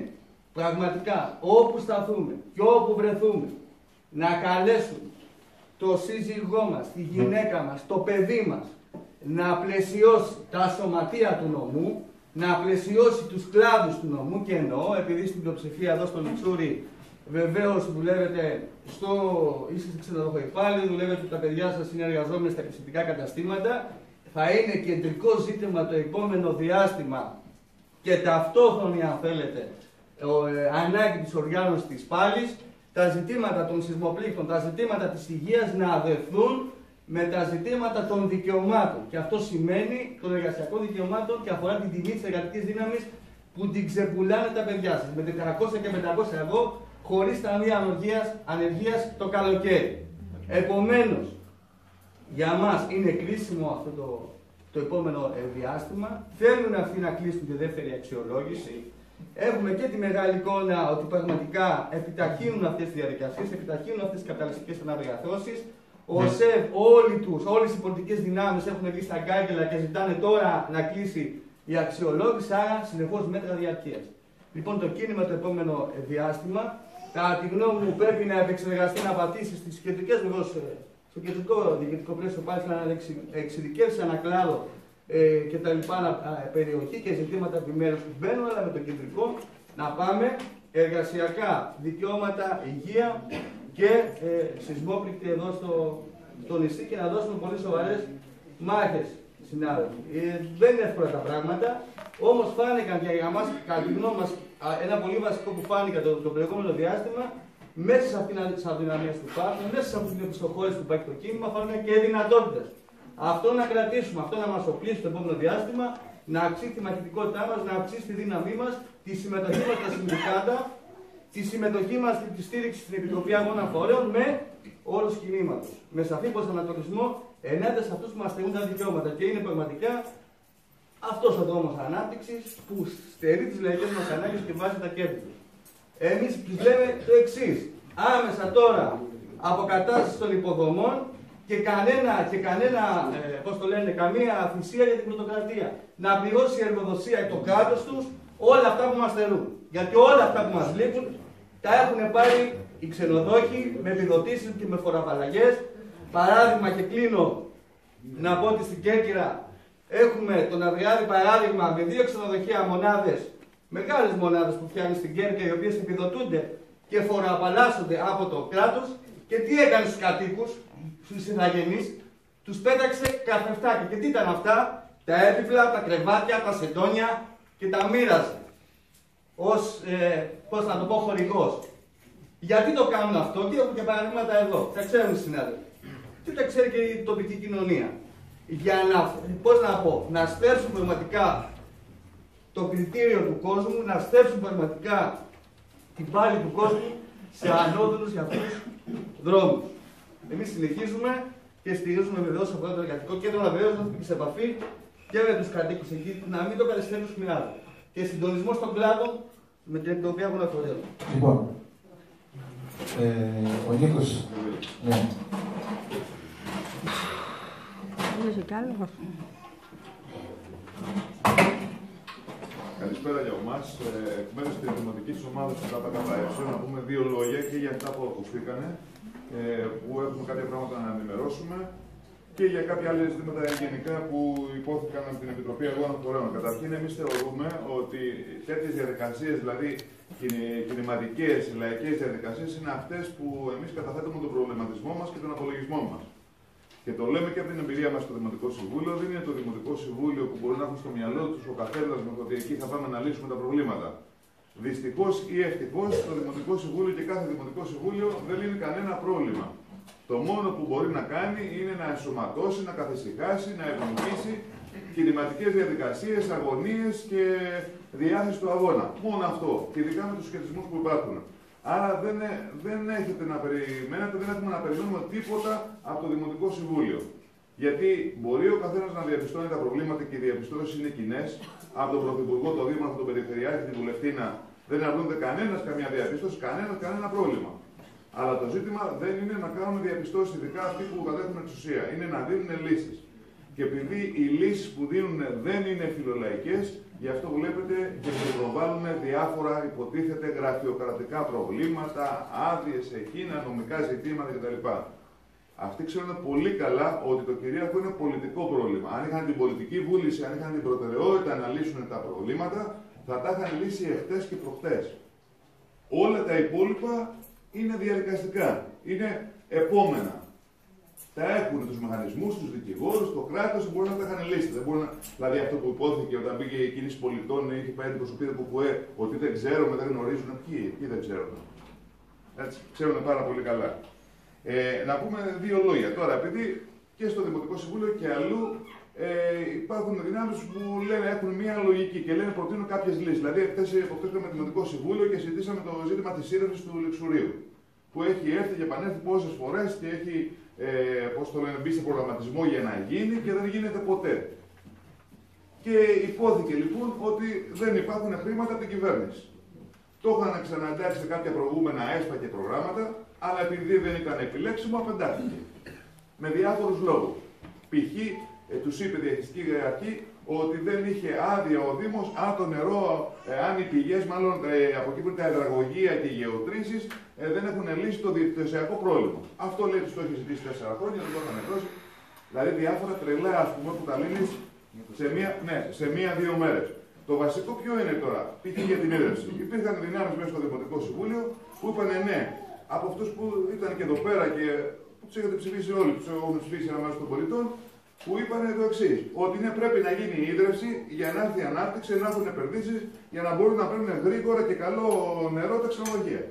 Speaker 12: πραγματικά όπου σταθούμε και όπου βρεθούμε να καλέσουμε το σύζυγό μας, τη γυναίκα μας, το παιδί μας να πλαισιώσει τα σωματεία του νομού, να πλαισιώσει τους κλάδους του νομού, και εννοώ, επειδή στην πλειοψηφία εδώ στο Λιξούρι βεβαίως δουλεύετε στο, είστε ξενοδοχό υπάλληλοι, δουλεύετε τα παιδιά σας είναι εργαζόμενοι στα εξωτικά καταστήματα, θα είναι κεντρικό ζήτημα το επόμενο διάστημα και ταυτόχρονη, αν θέλετε, ε, ανάγκη της οργάνωσης της πάλης, τα ζητήματα των σεισμοπλήκτων, τα ζητήματα της υγείας να αδεθούν με τα ζητήματα των δικαιωμάτων. Και αυτό σημαίνει των εργασιακών δικαιωμάτων και αφορά την τιμή της εργατικής δύναμης που την ξεπουλάνε τα παιδιά σας. Με τετρακόσια και πεντακόσια ευρώ χωρίς ταμεία ανεργίας, ανεργίας το καλοκαίρι. Επομένως, για μας είναι κρίσιμο αυτό το, το επόμενο διάστημα. Θέλουν αυτοί να κλείσουν τη δεύτερη αξιολόγηση. Έχουμε και τη μεγάλη εικόνα ότι πραγματικά επιταχύνουν αυτές τις διαδικασίες, επιταχύνουν αυτές τις καταλυστικές αναδιαρθρώσεις. Ο ΣΕΒ, όλοι τους, όλες οι πολιτικές δυνάμεις έχουν βγει στα κάγκελα και ζητάνε τώρα να κλείσει η αξιολόγηση, άρα συνεχώς μέτρα διαρκείας. Λοιπόν, το κίνημα το επόμενο διάστημα, κατά τη γνώμη μου, πρέπει να επεξεργαστεί, να πατήσει στις κεντρικές, βεβαίως, στο κεντρικό διοικητικό πλαίσιο πάλι να εξειδικεύσει ένα κλάδο ε, και τα λοιπά ε, περιοχή και ζητήματα επιμέρους που μπαίνουν, αλλά με το κεντρικό να πάμε εργασιακά, δικαιώματα, υγεία και ε, σεισμόπληκτη εδώ στο, στο νησί και να δώσουμε πολύ σοβαρές μάχες, συνάδελφοι. Ε, δεν είναι εύκολα τα πράγματα, όμως φάνηκαν και για μας, κατά τη γνώμη μας, ένα πολύ βασικό που φάνηκε το, το προηγούμενο διάστημα, μέσα σε αυτήν τις αδυναμίες που υπάρχουν, μέσα σε αυτήν την επιστοχώρηση που υπάρχει το κίνημα, φάνηκαν και δυνατότητες. Αυτό να κρατήσουμε, αυτό να μας οπλίσει το επόμενο διάστημα, να αυξήσει τη μαχητικότητά μας, να αυξήσει τη δύναμή μας, τη συμμετοχή μας στα συνδικάτα, τη συμμετοχή μας και τη στήριξη στην Επιτροπή Αγώνων Φορέων με όρους κινήματος. Με σαφή προσανατολισμό ενάντια σε αυτούς που μας στερούν τα δικαιώματα. Και είναι πραγματικά αυτός ο δρόμος ανάπτυξης που στερεί τις λαϊκές μας ανάγκες και βάζει τα κέρδη τους. Εμείς τους λέμε το εξής. Άμεσα τώρα αποκατάσταση των υποδομών και κανένα, και κανένα ε, πώς το λένε, καμία θυσία για την πρωτοκρατία. Να πληρώσει η εργοδοσία και το κράτος τους όλα αυτά που μας στερούν. Γιατί όλα αυτά που μας λείπουν τα έχουν πάρει οι ξενοδόχοι με επιδοτήσεις και με φοροαπαλλαγές. Παράδειγμα, και κλείνω να πω ότι στην Κέρκυρα έχουμε τον Αδριάδη παράδειγμα με δύο ξενοδοχεία μονάδες, μεγάλες μονάδες που φτιάχνει στην Κέρκυρα, οι οποίες επιδοτούνται και φοροαπαλλάσσονται από το κράτος. Και τι έκανε στους κατοίκους, στους ηθαγενείς, τους πέταξε καθρεφτάκια. Και τι ήταν αυτά, τα έπιπλα, τα κρεβάτια, τα σεντόνια και τα μοίραζε. Ως, ε, πώς να το πω, χορηγός. Γιατί το κάνουν αυτό, και έχω και παραδείγματα εδώ, τα ξέρουν οι συνάδελφοι. Και τα ξέρει και η τοπική κοινωνία. Για να, πώς να πω, να στρέψουν πραγματικά το κριτήριο του κόσμου, να στρέψουν πραγματικά την πάλη του κόσμου σε ανώδυνους για αυτούς τους δρόμους. Εμείς συνεχίζουμε και στηρίζουμε βεβαίως αυτό το εργατικό κέντρο, αλλά βεβαίως να έρθουμε σε επαφή και με τους κατοίκους εκεί, να μην το καθυστερήσουμε άλλο. Και συντονισμό στον κλάδο με την οποία έχουν αφορέσει.
Speaker 3: Λοιπόν, ε, ο Νίκος, ναι.
Speaker 13: Καλησπέρα για εμάς. Εκ μέρους της Δημοτικής Ομάδας του ΚΚΕ, να πούμε δύο λόγια και για αυτά που ακουστήκανε, που έχουμε κάποια πράγματα να ενημερώσουμε και για κάποια άλλα ζητήματα γενικά που υπόθηκαν από την Επιτροπή Αγώνων Φορέων. Καταρχήν, εμείς θεωρούμε ότι τέτοιες διαδικασίες, δηλαδή κινηματικές, λαϊκές διαδικασίες, είναι αυτές που εμείς καταθέτουμε τον προβληματισμό μας και τον απολογισμό μας. Και το λέμε και από την εμπειρία μας στο Δημοτικό Συμβούλιο. Δεν είναι το Δημοτικό Συμβούλιο που μπορεί να έχουν στο μυαλό του ο καθένας με το ότι εκεί θα πάμε να λύσουμε τα προβλήματα. Δυστυχώς ή ευτυχώς, το Δημοτικό Συμβούλιο και κάθε Δημοτικό Συμβούλιο δεν λύνει κανένα πρόβλημα. Το μόνο που μπορεί να κάνει είναι να ενσωματώσει, να καθησυχάσει, να ευνοήσει κινηματικές διαδικασίες, αγωνίες και διάθεση του αγώνα. Μόνο αυτό. Και ειδικά με τους σχετισμούς που υπάρχουν. Άρα δεν, δεν έχετε να περιμένετε, δεν έχουμε να περιμένουμε τίποτα από το Δημοτικό Συμβούλιο. Γιατί μπορεί ο καθένας να διαπιστώνει τα προβλήματα και οι διαπιστώσεις είναι κοινές. Από τον Πρωθυπουργό, τον Δήμαρχο, τον Περιφερειάρχη, την Βουλευτήνα δεν αρνούνται κανένας καμία διαπίστωση, κανένας κανένα πρόβλημα. Αλλά το ζήτημα δεν είναι να κάνουμε διαπιστώσεις, ειδικά αυτοί που κατέχουν εξουσία. Είναι να δίνουν λύσεις. Και επειδή οι λύσεις που δίνουν δεν είναι φιλολαϊκές, γι' αυτό βλέπετε και προβάλλουν διάφορα υποτίθεται γραφειοκρατικά προβλήματα, άδειες εκείνα, νομικά ζητήματα κτλ. Αυτοί ξέρουν πολύ καλά ότι το κυρίαρχο είναι πολιτικό πρόβλημα. Αν είχαν την πολιτική βούληση, αν είχαν την προτεραιότητα να λύσουν τα προβλήματα, θα τα είχαν λύσει εχθές και προχτές. Όλα τα υπόλοιπα είναι διαδικαστικά, είναι επόμενα. Τα έχουν τους μηχανισμούς, τους δικηγόρους, το κράτος που μπορούν να τα είχαν λύσει. Δεν μπορούν να... Δηλαδή αυτό που υπόθηκε όταν πήγε η κίνηση πολιτών, είχε πάει την προσωπία του ΚΚΕ, ότι δεν ξέρουμε, δεν γνωρίζουν. Ποιοι, ποιοι δεν ξέρουν. Έτσι, ξέρουν πάρα πολύ καλά. Ε, να πούμε δύο λόγια. Τώρα, επειδή και στο Δημοτικό Συμβούλιο και αλλού ε, υπάρχουν δυνάμεις που λένε, έχουν μία λογική και λένε προτείνουν κάποιες λύσεις. Δηλαδή, χθες υποκτήσαμε το Δημοτικό Συμβούλιο και συζητήσαμε το ζήτημα της σύρρευσης του Λεξουρίου. Που έχει έρθει και επανέλθει πόσες φορές και έχει ε, πώς το λένε, μπει σε προγραμματισμό για να γίνει και δεν γίνεται ποτέ. Και υπόθηκε λοιπόν ότι δεν υπάρχουν χρήματα από την κυβέρνηση. Το είχαν ξαναεντάξει σε κάποια προηγούμενα ΕΣΠΑ και προγράμματα, αλλά επειδή δεν ήταν επιλέξιμο, απεντάχθηκε. Με διάφορους λόγους. Π.χ. Ε, τους είπε η διαχειριστική αρχή ότι δεν είχε άδεια ο Δήμος αν το νερό, ε, αν οι πηγές, μάλλον ε, από εκεί που είναι τα υδραγωγεία και οι γεωτρήσεις, ε, δεν έχουν λύσει το δικτυωσιακό πρόβλημα. Αυτό λέει ότι το έχει ζητήσει τέσσερα χρόνια, δεν το είχαν δώσει. Δηλαδή διάφορα τρελά, ας πούμε, που τα λύνεις σε μία, ναι, σε μία-δύο μέρες. Το βασικό ποιο είναι τώρα, π.χ. για την ίδρυυση. Υπήρχαν δυνάμεις μέσα στο Δημοτικό Συμβούλιο που είπαν ναι, από αυτούς που ήταν και εδώ πέρα και που τους είχατε ψηφίσει όλοι, τους έχουν ψηφίσει ένα μέρος των πολιτών, που είπαν το εξής, ότι ναι, πρέπει να γίνει η ίδρυυση για να έρθει η ανάπτυξη, να έχουν επενδύσεις, για να μπορούν να παίρνουν γρήγορα και καλό νερό τα ξενοδοχεία.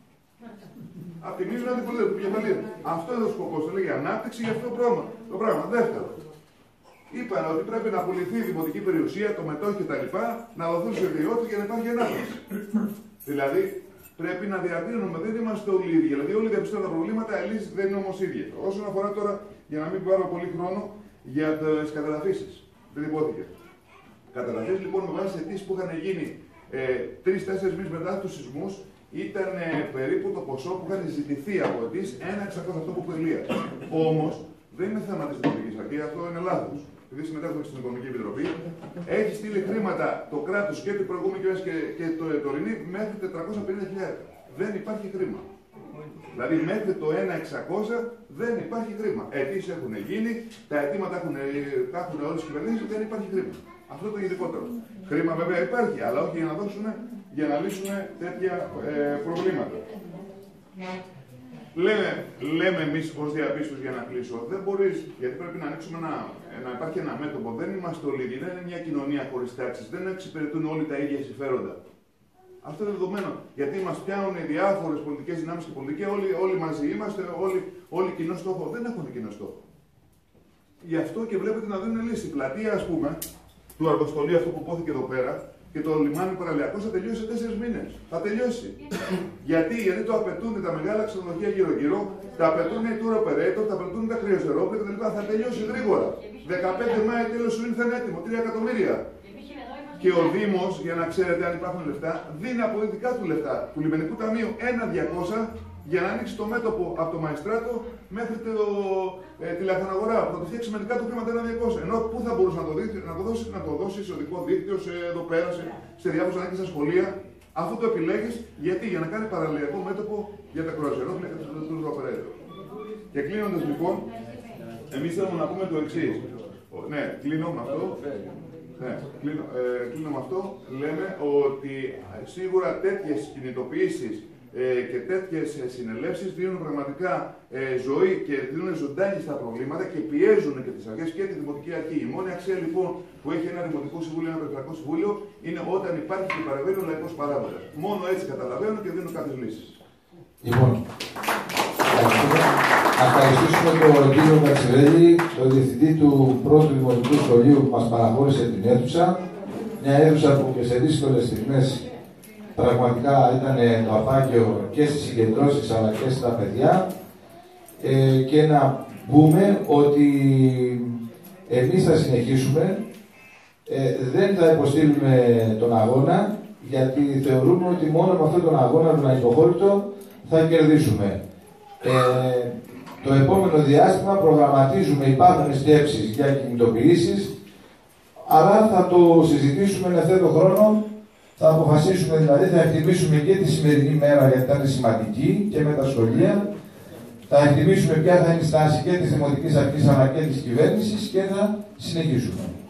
Speaker 13: Από τη μίζωνα την πολιτεία του κεφαλίου. Αυτό είναι ο σκοπός, το λέγει ανάπτυξη για αυτό το πράγμα. Το πράγμα. Δεύτερο, είπαν ότι πρέπει να πουληθεί η δημοτική περιουσία, το μετόχι κτλ. Να δοθούν σε ιδιώτες για να υπάρχει ανάπτυξη. Δηλαδή, πρέπει να διατείνουμε, δεν είμαστε όλοι ίδιοι. Δηλαδή, όλοι διαπιστώνουν τα προβλήματα, οι λύσεις δεν είναι όμως ίδιες. Όσον αφορά τώρα, για να μην πάρω πολύ χρόνο, για τις καταδαφίσεις. Δεν υπόθηκε. Καταδαφίσεις λοιπόν με βάση αιτήσεις που είχαν γίνει ε, τρεις-τέσσερις μήνες μετά τους σεισμούς, ήταν ε, περίπου το ποσό που είχαν ζητηθεί από αιτήσεις ένα εξακόσια αυτό που πελία. Όμως δεν είναι θέμα της Δημοτικής Αρχής, αυτό είναι λάθος. Επειδή συμμετέχουμε στην Οικονομική Επιτροπή, έχει στείλει χρήματα το κράτος και την προηγούμενη κυβέρνηση και, και το τωρινή μέχρι τετρακόσια πενήντα χιλιάδες. Δεν υπάρχει χρήμα. Δηλαδή μέχρι το ένα εξακόσια δεν υπάρχει χρήμα. Αιτήσεις έχουν γίνει, τα αιτήματα έχουν, τα έχουν όλες τις κυβερνήσεις, δεν υπάρχει χρήμα. Αυτό είναι το γενικότερο. Χρήμα βέβαια υπάρχει, αλλά όχι για να δώσουν, για να λύσουν τέτοια ε, προβλήματα. Λέμε, λέμε εμείς ως διαπίστωση για να κλείσω, δεν μπορείς, γιατί πρέπει να ανοίξουμε ένα, να υπάρχει ένα μέτωπο. Δεν είμαστε όλοι ίδιοι, δεν είναι μια κοινωνία χωρίς τάξεις, δεν εξυπηρετούν όλοι τα ίδια συμφέροντα. Αυτό είναι δεδομένο. Γιατί μας πιάνουν οι διάφορες πολιτικές δυνάμεις και πολιτικές, όλοι, όλοι μαζί είμαστε, όλοι, όλοι κοινό στόχο. Δεν έχουν κοινό στόχο. Γι' αυτό και βλέπετε να δίνουν λύση. Η πλατεία, ας πούμε, του Αργοστολίου, αυτό που υπόθηκε εδώ πέρα, και το λιμάνι παραλιακό θα τελειώσει σε τέσσερις μήνες. Θα τελειώσει. Γιατί, γιατί το απαιτούν τα μεγάλα ξενοδοχεία γύρω-γύρω, τα απαιτούν οι tour operator, τα απαιτούν τα κρυοστερόπλαια κτλ. Θα τελειώσει γρήγορα. δεκαπέντε Μάη τέλος σου ήρθε έτοιμο, τρία εκατομμύρια. Και ο Δήμος, για να ξέρετε αν υπάρχουν λεφτά, δίνει από δικά του λεφτά του Λιμενικού Ταμείου ένα διακόσια για να ανοίξει το μέτωπο από το Μαϊστράτο μέχρι το, ε, τη Λαχαναγορά. Που θα το φτιάξει με δικά του χρήματα ένα διακόσια. Ενώ πού θα μπορούσε να το, δείξει, να το δώσει, να το δώσει σε οδικό δίκτυο, σε, εδώ πέρα, σε, σε διάφορες ανάγκες στα σχολεία. Αυτό το επιλέγεις γιατί, για να κάνει παραλληλιακό μέτωπο για τα κρουαζιερόπλαια και του operator. Και κλείνοντας λοιπόν, εμείς θέλουμε να πούμε το εξής. Ναι, κλείνω με αυτό. Ναι, κλείνω, ε, κλείνω με αυτό. Λέμε ότι σίγουρα τέτοιες κινητοποιήσεις ε, και τέτοιες συνελεύσεις δίνουν πραγματικά ε, ζωή και δίνουν ζωντάνη στα προβλήματα και πιέζουν και τις αρχές και τη Δημοτική Αρχή. Η μόνη αξία λοιπόν που έχει ένα Δημοτικό Συμβούλιο, ένα Περιφερειακό Συμβούλιο, είναι όταν υπάρχει και παρεμβαίνει ο λαϊκός παράγοντας. Μόνο έτσι καταλαβαίνουν και δίνουν κάποιες λύσεις.
Speaker 3: Λοιπόν, να ευχαριστήσουμε τον κύριο Κατσιβέλη, τον διευθυντή του πρώτου Δημοτικού Σχολείου που μας παραχώρησε την αίθουσα. Μια αίθουσα που και σε δύσκολες στιγμές πραγματικά ήταν το αφάγιο και στις συγκεντρώσεις αλλά και στα παιδιά. Ε, και να πούμε ότι εμείς θα συνεχίσουμε, ε, δεν θα υποστείλουμε τον αγώνα, γιατί θεωρούμε ότι μόνο με αυτόν τον αγώνα, τον ανυποχώρητο, θα κερδίσουμε. Ε, Το επόμενο διάστημα προγραμματίζουμε, υπάρχουν σκέψεις για κινητοποιήσεις, αλλά θα το συζητήσουμε εν ευθέτω χρόνο. Θα αποφασίσουμε, δηλαδή θα εκτιμήσουμε και τη σημερινή μέρα, γιατί ήταν σημαντική, και με τα σχολεία. Θα εκτιμήσουμε ποια θα είναι η στάση και της Δημοτικής Αρχής αλλά και της κυβέρνησης και θα συνεχίσουμε.